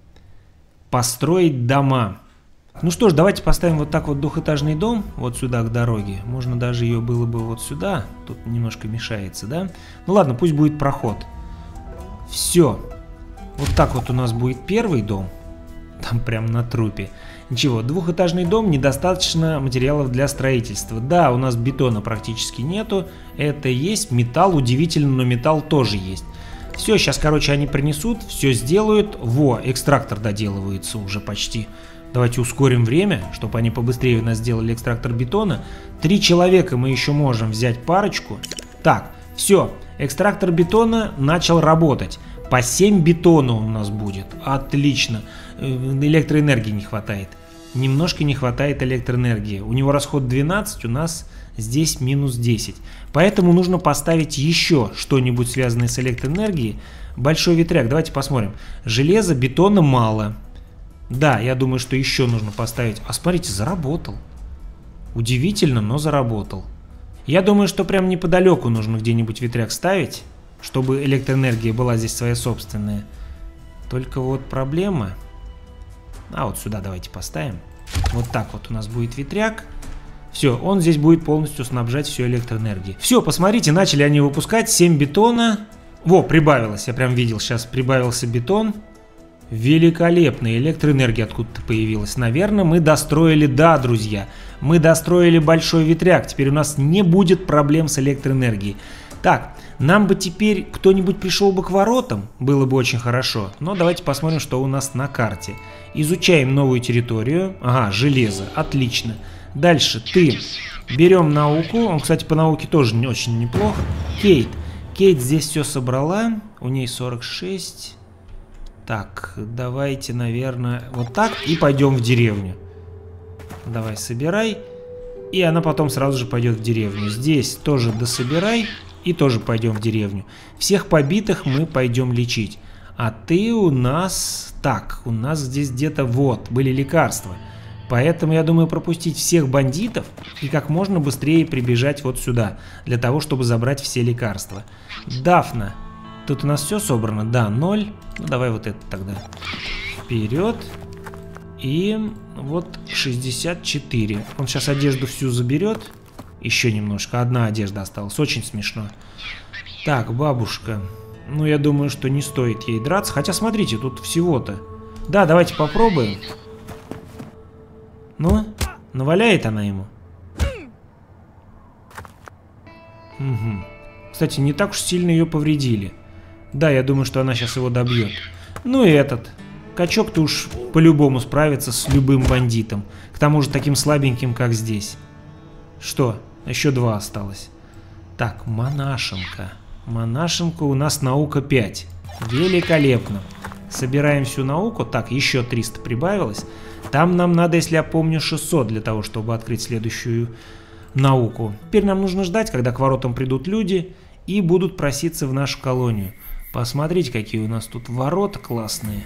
построить дома. Ну что ж, давайте поставим вот так вот двухэтажный дом. Вот сюда к дороге. Можно даже ее было бы вот сюда. Тут немножко мешается, да? Ну ладно, пусть будет проход. Все. Вот так вот у нас будет первый дом. Там прям на трупе. Ничего, двухэтажный дом, недостаточно материалов для строительства. Да, у нас бетона практически нету. Это есть металл, удивительно, но металл тоже есть. Все, сейчас, короче, они принесут, все сделают. Во, экстрактор доделывается уже почти. Давайте ускорим время, чтобы они побыстрее у нас сделали экстрактор бетона. 3 человека мы еще можем взять парочку. Так, все, экстрактор бетона начал работать. По 7 бетона у нас будет. Отлично. Электроэнергии не хватает. Немножко не хватает электроэнергии. У него расход 12, у нас здесь минус 10. Поэтому нужно поставить еще что-нибудь связанное с электроэнергией. Большой ветряк. Давайте посмотрим. Железа, бетона мало. Да, я думаю, что еще нужно поставить. А смотрите, заработал. Удивительно, но заработал. Я думаю, что прям неподалеку нужно где-нибудь ветряк ставить, чтобы электроэнергия была здесь своя собственная. Только вот проблема. А вот сюда давайте поставим. Вот так вот у нас будет ветряк. Все, он здесь будет полностью снабжать всю электроэнергией. Все, посмотрите, начали они выпускать 7 бетона. Во, прибавилось, я прям видел, сейчас прибавился бетон. Великолепная электроэнергия откуда-то появилась. Наверное, мы достроили, да, друзья, мы достроили большой ветряк. Теперь у нас не будет проблем с электроэнергией. Так, нам бы теперь кто-нибудь пришел бы к воротам, было бы очень хорошо. Но давайте посмотрим, что у нас на карте. Изучаем новую территорию. Ага, железо, отлично. Дальше ты. Берем науку. Он, кстати, по науке тоже не очень неплох. Кейт. Кейт здесь все собрала. У ней 46. Так, давайте, наверное, вот так и пойдем в деревню. Давай, собирай. И она потом сразу же пойдет в деревню. Здесь тоже дособирай и тоже пойдем в деревню. Всех побитых мы пойдем лечить. А ты у нас... Так, у нас здесь где-то вот были лекарства. Поэтому я думаю пропустить всех бандитов и как можно быстрее прибежать вот сюда, для того, чтобы забрать все лекарства. Дафна. Тут у нас все собрано? Да, 0. Ну, давай вот это тогда. Вперед. И вот 64. Он сейчас одежду всю заберет. Еще немножко. Одна одежда осталась. Очень смешно. Так, бабушка. Ну, я думаю, что не стоит ей драться. Хотя, смотрите, тут всего-то. Да, давайте попробуем. Ну, наваляет она ему. Угу. Кстати, не так уж сильно ее повредили. Да, я думаю, что она сейчас его добьет. Ну и этот. Качок-то уж по-любому справится с любым бандитом. К тому же таким слабеньким, как здесь. Что? Еще 2 осталось. Так, монашенка. Монашенка у нас наука 5. Великолепно. Собираем всю науку. Так, еще 300 прибавилось. Там нам надо, если я помню, 600 для того, чтобы открыть следующую науку. Теперь нам нужно ждать, когда к воротам придут люди и будут проситься в нашу колонию. Посмотрите, какие у нас тут ворота классные.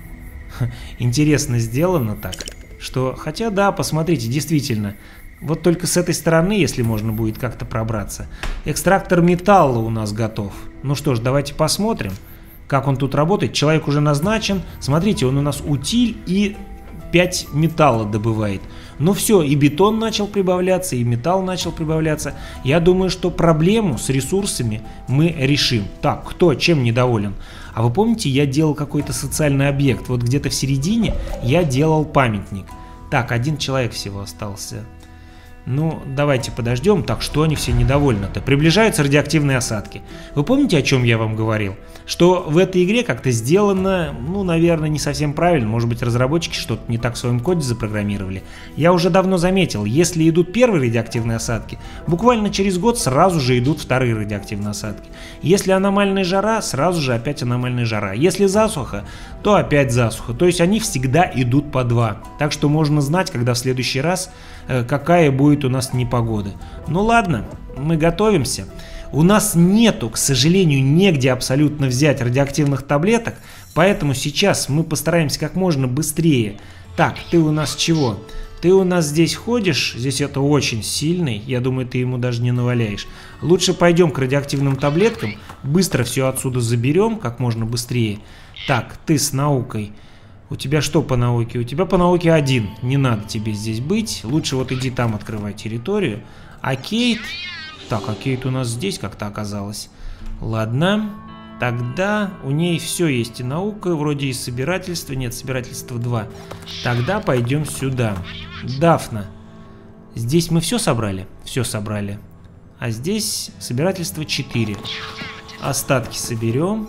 Интересно сделано так, что... Хотя да, посмотрите, действительно. Вот только с этой стороны, если можно будет как-то пробраться. Экстрактор металла у нас готов. Ну что ж, давайте посмотрим, как он тут работает. Человек уже назначен. Смотрите, он у нас утиль и 5 металла добывает. Ну все, и бетон начал прибавляться, и металл начал прибавляться. Я думаю, что проблему с ресурсами мы решим. Так, кто чем недоволен? А вы помните, я делал какой-то социальный объект. Вот где-то в середине я делал памятник. Так, 1 человек всего остался. Ну, давайте подождем. Так, что они все недовольны-то? Приближаются радиоактивные осадки. Вы помните, о чем я вам говорил? Что в этой игре как-то сделано, ну, наверное, не совсем правильно. Может быть, разработчики что-то не так в своем коде запрограммировали. Я уже давно заметил, если идут первые радиоактивные осадки, буквально через год сразу же идут вторые радиоактивные осадки. Если аномальная жара, сразу же опять аномальная жара. Если засуха, то опять засуха. То есть они всегда идут по 2. Так что можно знать, когда в следующий раз какая будет у нас непогода. Ну ладно, мы готовимся. У нас нету, к сожалению, негде абсолютно взять радиоактивных таблеток, поэтому сейчас мы постараемся как можно быстрее. Так, ты у нас чего? Ты у нас здесь ходишь, здесь это очень сильный, я думаю, ты ему даже не наваляешь. Лучше пойдем к радиоактивным таблеткам, быстро все отсюда заберем, как можно быстрее. Так, ты с наукой. У тебя что по науке? У тебя по науке 1. Не надо тебе здесь быть. Лучше вот иди там открывай территорию. А Кейт... Так, а Кейт у нас здесь как-то оказалась. Ладно. Тогда у ней все есть и наука, вроде и собирательство. Нет, собирательство 2. Тогда пойдем сюда. Дафна. Здесь мы все собрали? Все собрали. А здесь собирательство 4. Остатки соберем.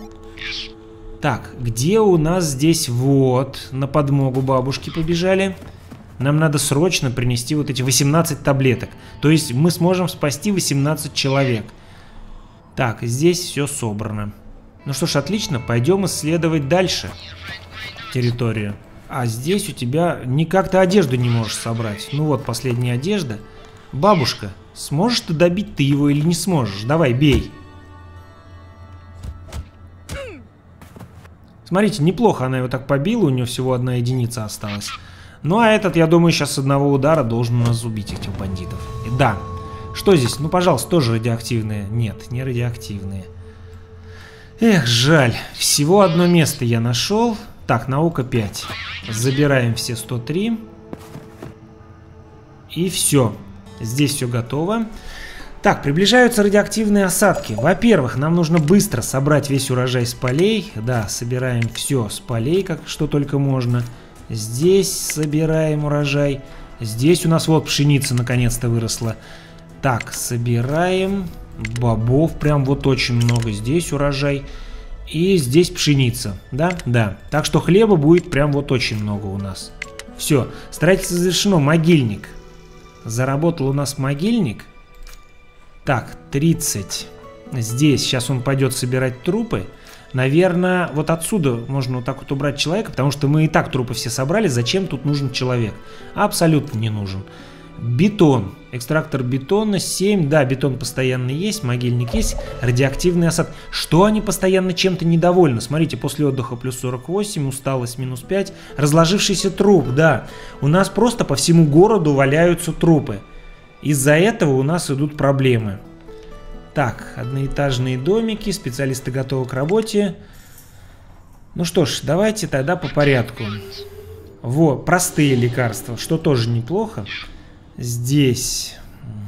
Так, где у нас здесь? Вот, на подмогу бабушки побежали. Нам надо срочно принести вот эти 18 таблеток. То есть мы сможем спасти 18 человек. Так, здесь все собрано. Ну что ж, отлично, пойдем исследовать дальше территорию. А здесь у тебя никак ты одежду не можешь собрать. Ну вот, последняя одежда. Бабушка, сможешь ты добить ты его или не сможешь? Давай, бей. Смотрите, неплохо она его так побила, у нее всего 1 единица осталась. Ну а этот, я думаю, сейчас с одного удара должен у нас убить этих бандитов. И да. Что здесь? Ну, пожалуйста, тоже радиоактивные. Нет, не радиоактивные. Эх, жаль. Всего одно место я нашел. Так, наука 5. Забираем все 103. И все. Здесь все готово. Так, приближаются радиоактивные осадки. Во-первых, нам нужно быстро собрать весь урожай с полей. Да, собираем все с полей, как что только можно. Здесь собираем урожай. Здесь у нас вот пшеница наконец-то выросла. Так, собираем бобов. Прям вот очень много. Здесь урожай. И здесь пшеница. Да? Да. Так что хлеба будет прям вот очень много у нас. Все. Строительство завершено. Могильник. Заработал у нас могильник. Так, 30. Здесь сейчас он пойдет собирать трупы. Наверное, вот отсюда можно вот так вот убрать человека, потому что мы и так трупы все собрали. Зачем тут нужен человек? Абсолютно не нужен. Бетон. Экстрактор бетона 7. Да, бетон постоянно есть, могильник есть. Радиоактивный осад. Что они постоянно чем-то недовольны? Смотрите, после отдыха плюс 48, усталость минус 5. Разложившийся труп, да. У нас просто по всему городу валяются трупы. Из-за этого у нас идут проблемы. Так, одноэтажные домики, специалисты готовы к работе. Ну что ж, давайте тогда по порядку. Во, простые лекарства, что тоже неплохо. Здесь.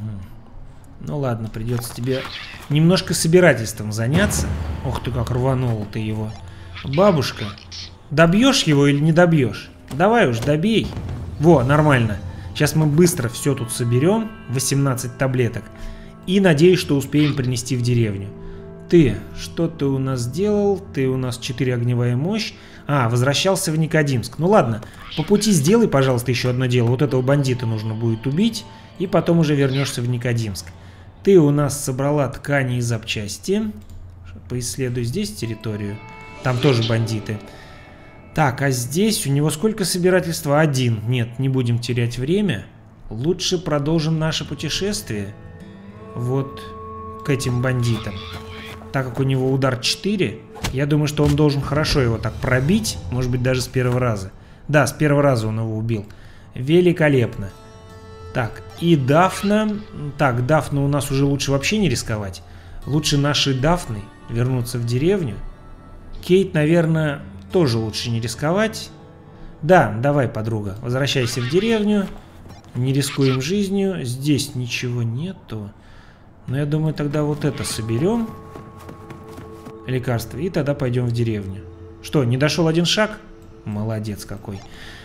Ну ладно, придется тебе немножко собирательством заняться. Ох ты, как рванула ты его. Бабушка, добьешь его или не добьешь? Давай уж, добей. Во, нормально. Сейчас мы быстро все тут соберем. 18 таблеток. И надеюсь, что успеем принести в деревню. Ты, что ты у нас делал? Ты у нас 4 огневая мощь. А, возвращался в Никодимск. Ну ладно, по пути сделай, пожалуйста, еще одно дело. Вот этого бандита нужно будет убить, и потом уже вернешься в Никодимск. Ты у нас собрала ткани и запчасти. Поисследуй здесь территорию. Там тоже бандиты. Так, а здесь у него сколько собирательства? 1. Нет, не будем терять время. Лучше продолжим наше путешествие. Вот к этим бандитам. Так как у него удар 4, я думаю, что он должен хорошо его так пробить. Может быть, даже с первого раза. Да, с первого раза он его убил. Великолепно. Так, и Дафна. Так, Дафна у нас уже лучше вообще не рисковать. Лучше нашей Дафной вернуться в деревню. Кейт, наверное, тоже лучше не рисковать. Да, давай, подруга, возвращайся в деревню. Не рискуем жизнью. Здесь ничего нету. Но я думаю, тогда вот это соберем. Лекарство. И тогда пойдем в деревню. Что, не дошел один шаг? Молодец какой.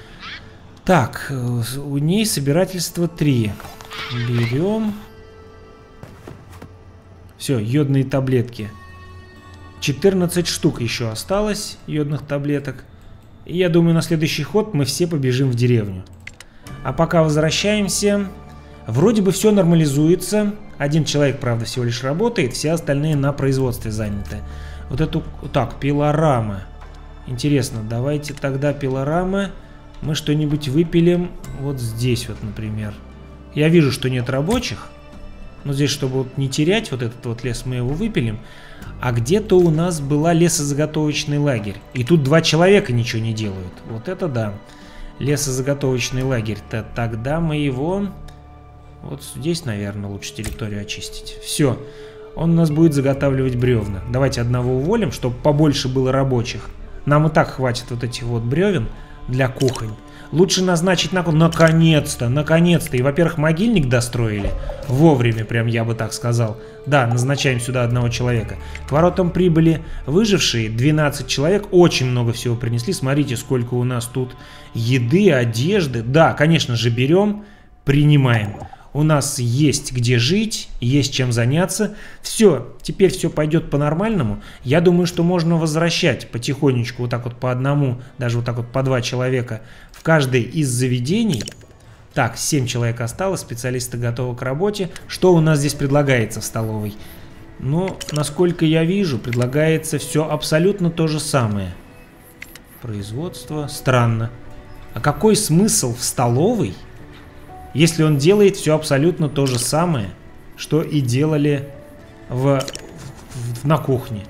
Так, у ней собирательство 3. Берем. Все, йодные таблетки. 14 штук еще осталось йодных таблеток. И я думаю, на следующий ход мы все побежим в деревню. А пока возвращаемся. Вроде бы все нормализуется. Один человек, правда, всего лишь работает, все остальные на производстве заняты. Вот эту... Так, пилорама. Интересно, давайте тогда пилорама. Мы что-нибудь выпилим вот здесь вот, например. Я вижу, что нет рабочих. Но здесь, чтобы вот не терять вот этот вот лес, мы его выпилим. А где-то у нас была лесозаготовочный лагерь. И тут 2 человека ничего не делают. Вот это да. Лесозаготовочный лагерь-то. Тогда мы его... Вот здесь, наверное, лучше территорию очистить. Все. Он у нас будет заготавливать бревна. Давайте одного уволим, чтобы побольше было рабочих. Нам и так хватит вот этих вот бревен для кухонь. Лучше назначить на... Наконец-то, наконец-то. И, во-первых, могильник достроили. Вовремя, прям я бы так сказал. Да, назначаем сюда одного человека. К воротам прибыли выжившие. 12 человек. Очень много всего принесли. Смотрите, сколько у нас тут еды, одежды. Да, конечно же, берем, принимаем. У нас есть где жить, есть чем заняться. Все, теперь все пойдет по-нормальному. Я думаю, что можно возвращать потихонечку, вот так вот по одному, даже вот так вот по 2 человека в каждое из заведений. Так, 7 человек осталось, специалисты готовы к работе. Что у нас здесь предлагается в столовой? Ну, насколько я вижу, предлагается все абсолютно то же самое. Производство. Странно. А какой смысл в столовой, если он делает все абсолютно то же самое, что и делали на кухне?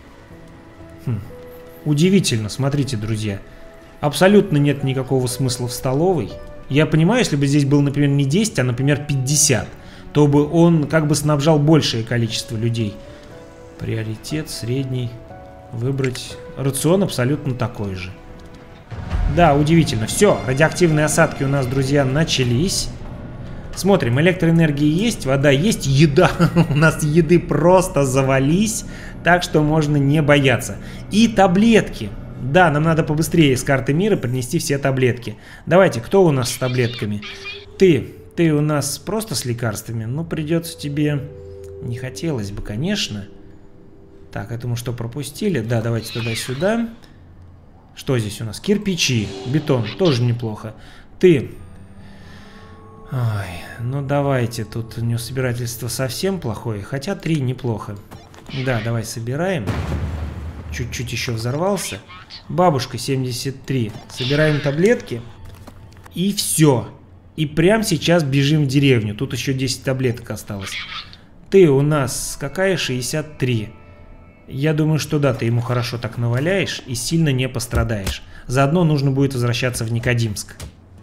Удивительно, смотрите, друзья. Абсолютно нет никакого смысла в столовой. Я понимаю, если бы здесь было, например, не 10, а, например, 50, то бы он как бы снабжал большее количество людей. Приоритет, средний. Выбрать рацион абсолютно такой же. Да, удивительно. Все, радиоактивные осадки у нас, друзья, начались. Смотрим, электроэнергия есть, вода есть, еда. У нас еды просто завались, так что можно не бояться. И таблетки. Да, нам надо побыстрее с карты мира принести все таблетки. Давайте, кто у нас с таблетками? Ты у нас просто с лекарствами? Ну, придется тебе... Не хотелось бы, конечно. Так, это мы что, пропустили? Да, давайте туда-сюда. Что здесь у нас? Кирпичи, бетон, тоже неплохо. Ты... Ой, ну давайте, тут у него собирательство совсем плохое, хотя 3 неплохо. Да, давай собираем. чуть-чуть еще взорвался. Бабушка 73. Собираем таблетки. И все. И прямо сейчас бежим в деревню. Тут еще 10 таблеток осталось. Ты у нас какая? 63. Я думаю, что да, ты ему хорошо так наваляешь и сильно не пострадаешь. Заодно нужно будет возвращаться в Никодимск.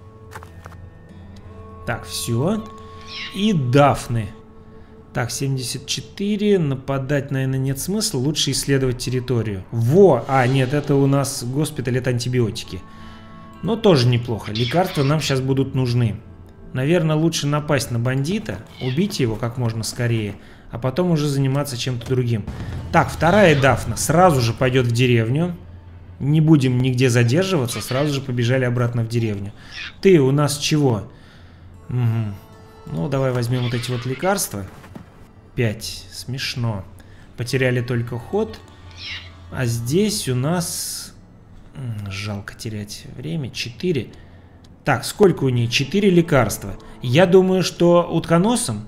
Так, все. И Дафны. Так, 74. Нападать, наверное, нет смысла. Лучше исследовать территорию. Во! А, нет, это у нас госпиталь, это антибиотики. Но тоже неплохо. Лекарства нам сейчас будут нужны. Наверное, лучше напасть на бандита, убить его как можно скорее, а потом уже заниматься чем-то другим. Так, вторая Дафна сразу же пойдет в деревню. Не будем нигде задерживаться, сразу же побежали обратно в деревню. Ты у нас чего? Угу. Ну, давай возьмем вот эти вот лекарства. 5. Смешно. Потеряли только ход. А здесь у нас... Жалко терять время. 4. Так, сколько у нее? 4 лекарства. Я думаю, что утконосом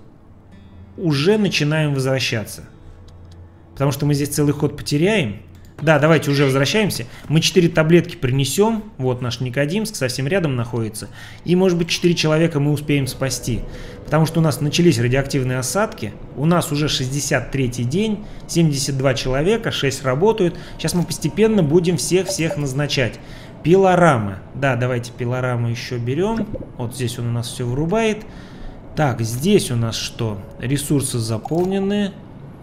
уже начинаем возвращаться. Потому что мы здесь целый ход потеряем. Да, давайте уже возвращаемся. Мы 4 таблетки принесем. Вот наш Никодимск совсем рядом находится. И, может быть, 4 человека мы успеем спасти. Потому что у нас начались радиоактивные осадки. У нас уже 63-й день. 72 человека, 6 работают. Сейчас мы постепенно будем всех назначать. Пилорама. Да, давайте пилораму еще берем. Вот здесь он у нас все вырубает. Так, здесь у нас что? Ресурсы заполнены.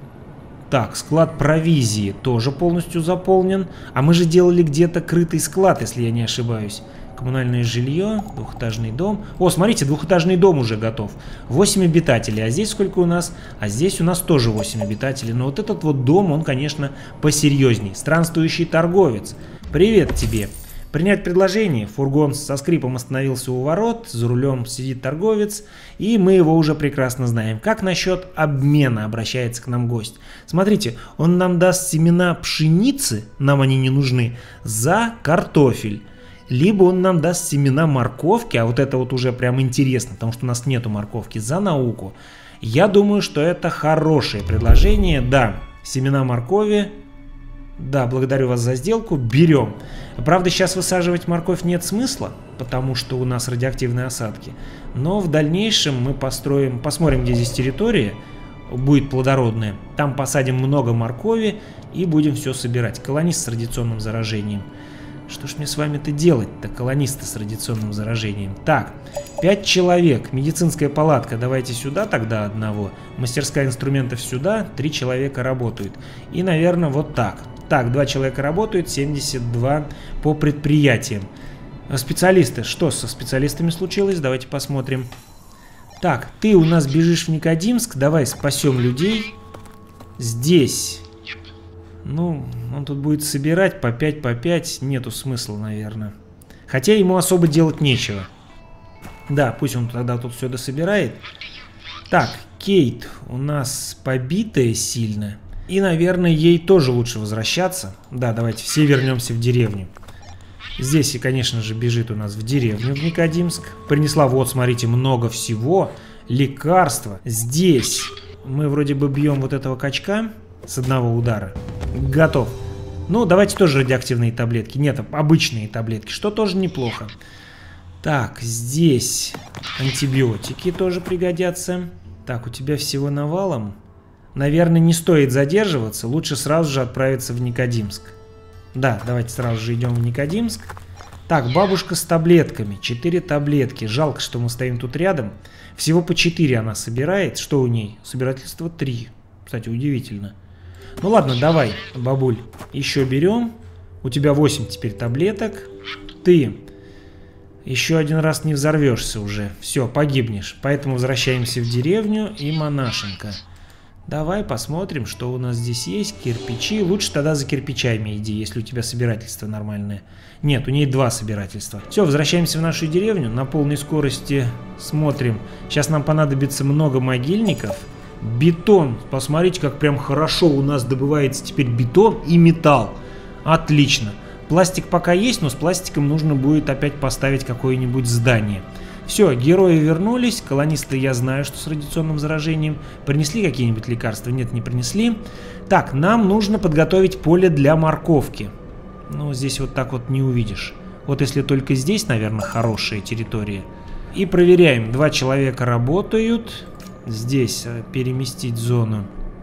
Так, склад провизии тоже полностью заполнен. А мы же делали где-то крытый склад, если я не ошибаюсь. Коммунальное жилье, двухэтажный дом. О, смотрите, двухэтажный дом уже готов. 8 обитателей. А здесь сколько у нас? А здесь у нас тоже 8 обитателей. Но вот этот вот дом, он, конечно, посерьезней. Странствующий торговец. Привет тебе. Принять предложение. Фургон со скрипом остановился у ворот, за рулем сидит торговец, и мы его уже прекрасно знаем. Как насчет обмена, обращается к нам гость. Смотрите, он нам даст семена пшеницы, нам они не нужны, за картофель. Либо он нам даст семена морковки, а вот это вот уже прям интересно, потому что у нас нету морковки, за науку. Я думаю, что это хорошее предложение. Да, семена моркови. Да, благодарю вас за сделку, берем. Правда, сейчас высаживать морковь нет смысла, потому что у нас радиоактивные осадки. Но в дальнейшем мы посмотрим, где здесь территория будет плодородная. Там посадим много моркови и будем все собирать. Колонист с радиационным заражением. Что ж мне с вами-то делать-то, колонисты с радиационным заражением? Так, 5 человек. Медицинская палатка, давайте сюда тогда одного. Мастерская инструментов сюда, 3 человека работают. И, наверное, вот так. Так, 2 человека работают, 72 по предприятиям. Специалисты. Что со специалистами случилось? Давайте посмотрим. Так, ты у нас бежишь в Никодимск. Давай спасем людей. Здесь. Ну, он тут будет собирать по 5 по 5. Нету смысла, наверное. Хотя ему особо делать нечего. Да, пусть он тогда тут все дособирает. Так, Кейт у нас побитая сильно. И, наверное, ей тоже лучше возвращаться. Да, давайте все вернемся в деревню. Здесь, и, конечно же, бежит у нас в деревню, в Никодимск. Принесла, вот, смотрите, много всего. Лекарства. Здесь мы вроде бы бьем вот этого качка с одного удара. Готов. Ну, давайте тоже радиоактивные таблетки. Нет, обычные таблетки, что тоже неплохо. Так, здесь антибиотики тоже пригодятся. Так, у тебя всего навалом. Наверное, не стоит задерживаться, лучше сразу же отправиться в Никодимск. Да, давайте сразу же идем в Никодимск. Так, бабушка с таблетками, 4 таблетки. Жалко, что мы стоим тут рядом. Всего по 4 она собирает. Что у ней? Собирательство 3. Кстати, удивительно. Ну ладно, давай, бабуль, еще берем. У тебя 8 теперь таблеток. Ты еще один раз не взорвешься уже. Все, погибнешь. Поэтому возвращаемся в деревню и монашенка. Давай посмотрим, что у нас здесь есть. Кирпичи. Лучше тогда за кирпичами иди, если у тебя собирательство нормальное. Нет, у нее 2 собирательства. Все, возвращаемся в нашу деревню. На полной скорости смотрим. Сейчас нам понадобится много могильников. Бетон. Посмотрите, как прям хорошо у нас добывается теперь бетон и металл. Отлично. Пластик пока есть, но с пластиком нужно будет опять поставить какое-нибудь здание. Все, герои вернулись. Колонисты, я знаю, что с радиационным заражением. Принесли какие-нибудь лекарства? Нет, не принесли. Так, нам нужно подготовить поле для морковки. Ну, здесь вот так вот не увидишь. Вот если только здесь, наверное, хорошая территория. И проверяем. 2 человека работают. Здесь переместить зону.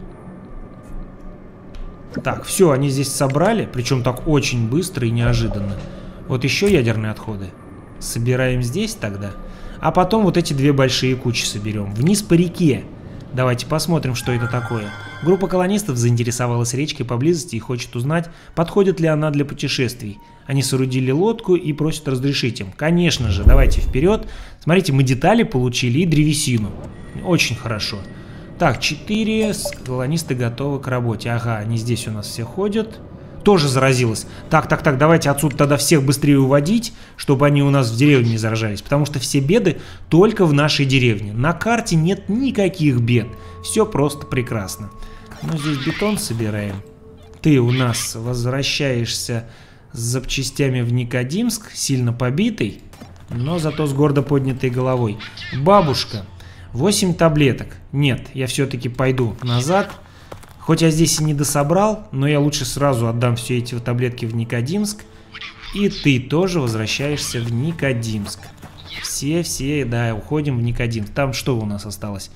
Так, все, они здесь собрали. Причем так очень быстро и неожиданно. Вот еще ядерные отходы. Собираем здесь тогда. А потом вот эти 2 большие кучи соберем. Вниз по реке. Давайте посмотрим, что это такое. Группа колонистов заинтересовалась речкой поблизости и хочет узнать, подходит ли она для путешествий. Они соорудили лодку и просят разрешить им. Конечно же, давайте вперед. Смотрите, мы детали получили и древесину. Очень хорошо. Так, 4 колонисты готовы к работе. Ага, они здесь у нас все ходят. Тоже заразилась. Так, давайте отсюда тогда всех быстрее уводить, чтобы они у нас в деревне не заражались. Потому что все беды только в нашей деревне. На карте нет никаких бед. Все просто прекрасно. Ну, здесь бетон собираем. Ты у нас возвращаешься с запчастями в Никодимск, сильно побитый, но зато с гордо поднятой головой. Бабушка, 8 таблеток. Нет, я все-таки пойду назад. Хоть я здесь и не дособрал, но я лучше сразу отдам все эти таблетки в Никодимск. И ты тоже возвращаешься в Никодимск. Все, да, уходим в Никодимск. Там что у нас осталось?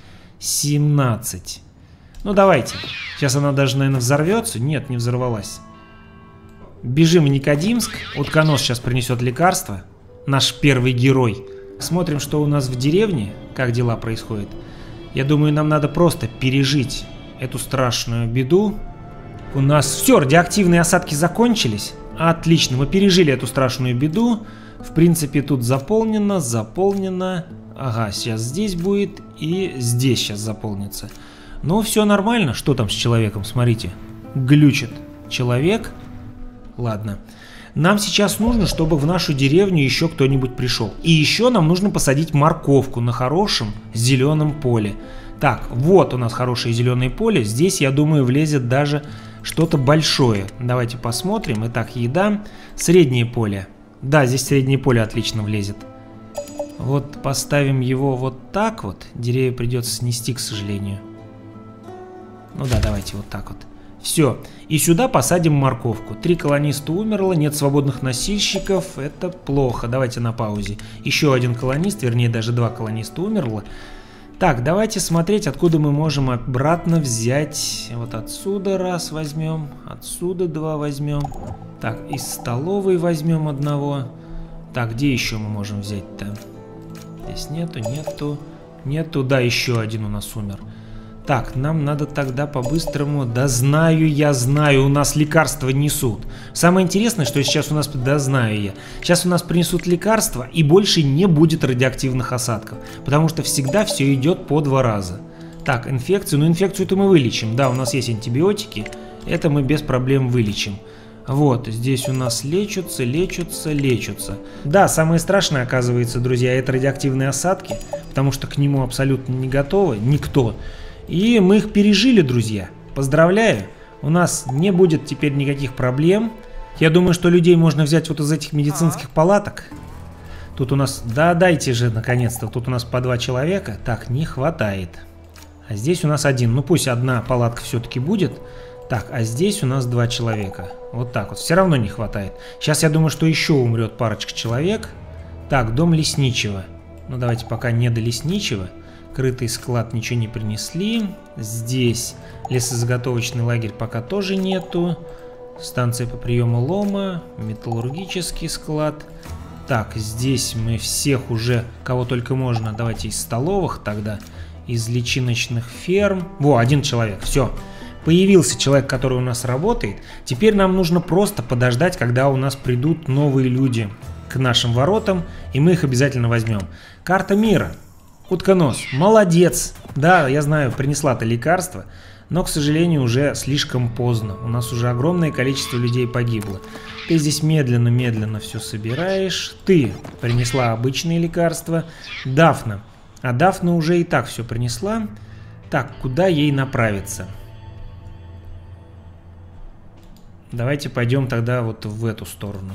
17. Ну давайте. Сейчас она даже, наверное, взорвется. Нет, не взорвалась. Бежим в Никодимск. Утконос сейчас принесет лекарство. Наш первый герой. Смотрим, что у нас в деревне. Как дела происходят. Я думаю, нам надо просто пережить эту страшную беду. У нас все, радиоактивные осадки закончились. Отлично, мы пережили эту страшную беду. В принципе, тут заполнено. Ага, сейчас здесь будет и здесь сейчас заполнится. Ну, все нормально. Что там с человеком? Смотрите. Глючит человек. Ладно. Нам сейчас нужно, чтобы в нашу деревню еще кто-нибудь пришел. И еще нам нужно посадить морковку на хорошем зеленом поле. Так, вот у нас хорошее зеленое поле. Здесь, я думаю, влезет даже что-то большое. Давайте посмотрим. Итак, еда. Среднее поле. Да, здесь среднее поле отлично влезет. Вот поставим его вот так вот. Деревья придется снести, к сожалению. Ну да, давайте вот так вот. Все. И сюда посадим морковку. 3 колониста умерло, нет свободных носильщиков. Это плохо. Давайте на паузе. Еще 1 колонист, вернее даже 2 колониста умерло. Так, давайте смотреть, откуда мы можем обратно взять. Вот отсюда раз возьмем, отсюда 2 возьмем. Так, из столовой возьмем 1. Так, где еще мы можем взять-то? Здесь нету. Да, еще 1 у нас умер. Так, нам надо тогда по-быстрому... Да знаю, я знаю, у нас лекарства несут. Самое интересное, что сейчас у нас... Да знаю я. Сейчас у нас принесут лекарства, и больше не будет радиоактивных осадков. Потому что всегда все идет по 2 раза. Так, инфекцию. Ну, инфекцию-то мы вылечим. Да, у нас есть антибиотики. Это мы без проблем вылечим. Вот, здесь у нас лечатся. Да, самое страшное, оказывается, друзья, это радиоактивные осадки. Потому что к нему абсолютно не готовы никто. И мы их пережили, друзья. Поздравляю. У нас не будет теперь никаких проблем. Я думаю, что людей можно взять вот из этих медицинских палаток. Тут у нас... Да, дайте же, наконец-то. Тут у нас по 2 человека. Так, не хватает. А здесь у нас 1. Ну, пусть 1 палатка все-таки будет. Так, а здесь у нас 2 человека. Вот так вот. Все равно не хватает. Сейчас я думаю, что еще умрет парочка человек. Так, дом лесничего. Ну, давайте пока не до лесничего. Крытый склад ничего не принесли. Здесь лесозаготовочный лагерь пока тоже нету. Станция по приему лома. Металлургический склад. Так, здесь мы всех уже, кого только можно. Давайте из столовых тогда. Из личиночных ферм. Во, 1 человек. Все. Появился человек, который у нас работает. Теперь нам нужно просто подождать, когда у нас придут новые люди к нашим воротам. И мы их обязательно возьмем. Карта мира. Утконос, молодец. Да, я знаю, принесла-то лекарство, но, к сожалению, уже слишком поздно. У нас уже огромное количество людей погибло. Ты здесь медленно все собираешь. Ты принесла обычные лекарства. Дафна. А Дафна уже и так все принесла. Так, куда ей направиться? Давайте пойдем тогда вот в эту сторону.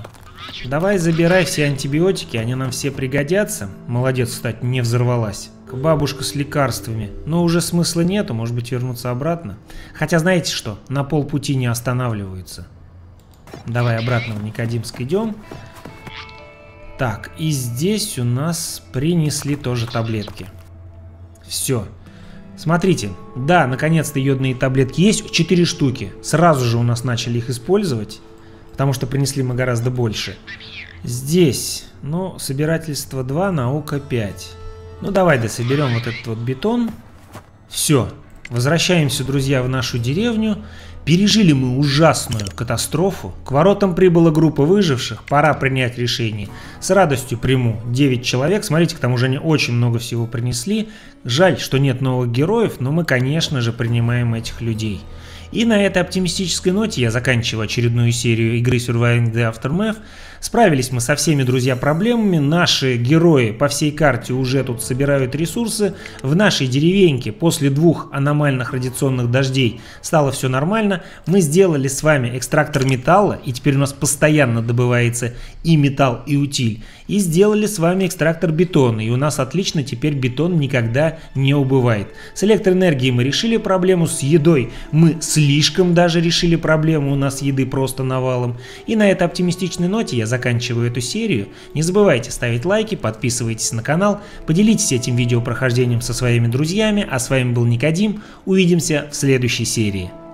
Давай забирай все антибиотики, они нам все пригодятся. Молодец, кстати, не взорвалась. Бабушка с лекарствами. Но уже смысла нету, может быть, вернуться обратно. Хотя знаете что, на полпути не останавливаются. Давай обратно в Никодимск идем. Так, и здесь у нас принесли тоже таблетки. Все. Смотрите, да, наконец-то йодные таблетки есть, 4 штуки. Сразу же у нас начали их использовать, потому что принесли мы гораздо больше. Здесь, ну, собирательство 2, наука 5. Ну, давай дособерем вот этот вот бетон. Все, возвращаемся, друзья, в нашу деревню. Пережили мы ужасную катастрофу. К воротам прибыла группа выживших. Пора принять решение. С радостью приму 9 человек. Смотрите, к тому же они очень много всего принесли. Жаль, что нет новых героев, но мы, конечно же, принимаем этих людей. И на этой оптимистической ноте я заканчиваю очередную серию игры Surviving the Aftermath. Справились мы со всеми, друзья, проблемами. Наши герои по всей карте уже тут собирают ресурсы. В нашей деревеньке после 2 аномальных радиационных дождей стало все нормально. Мы сделали с вами экстрактор металла, и теперь у нас постоянно добывается и металл, и утиль. И сделали с вами экстрактор бетона, и у нас отлично теперь бетон никогда не убывает. С электроэнергией мы решили проблему, с едой мы слишком даже решили проблему, у нас еды просто навалом. И на этой оптимистичной ноте я заканчиваю эту серию. Не забывайте ставить лайки, подписывайтесь на канал, поделитесь этим видеопрохождением со своими друзьями. А с вами был Никодим. Увидимся в следующей серии.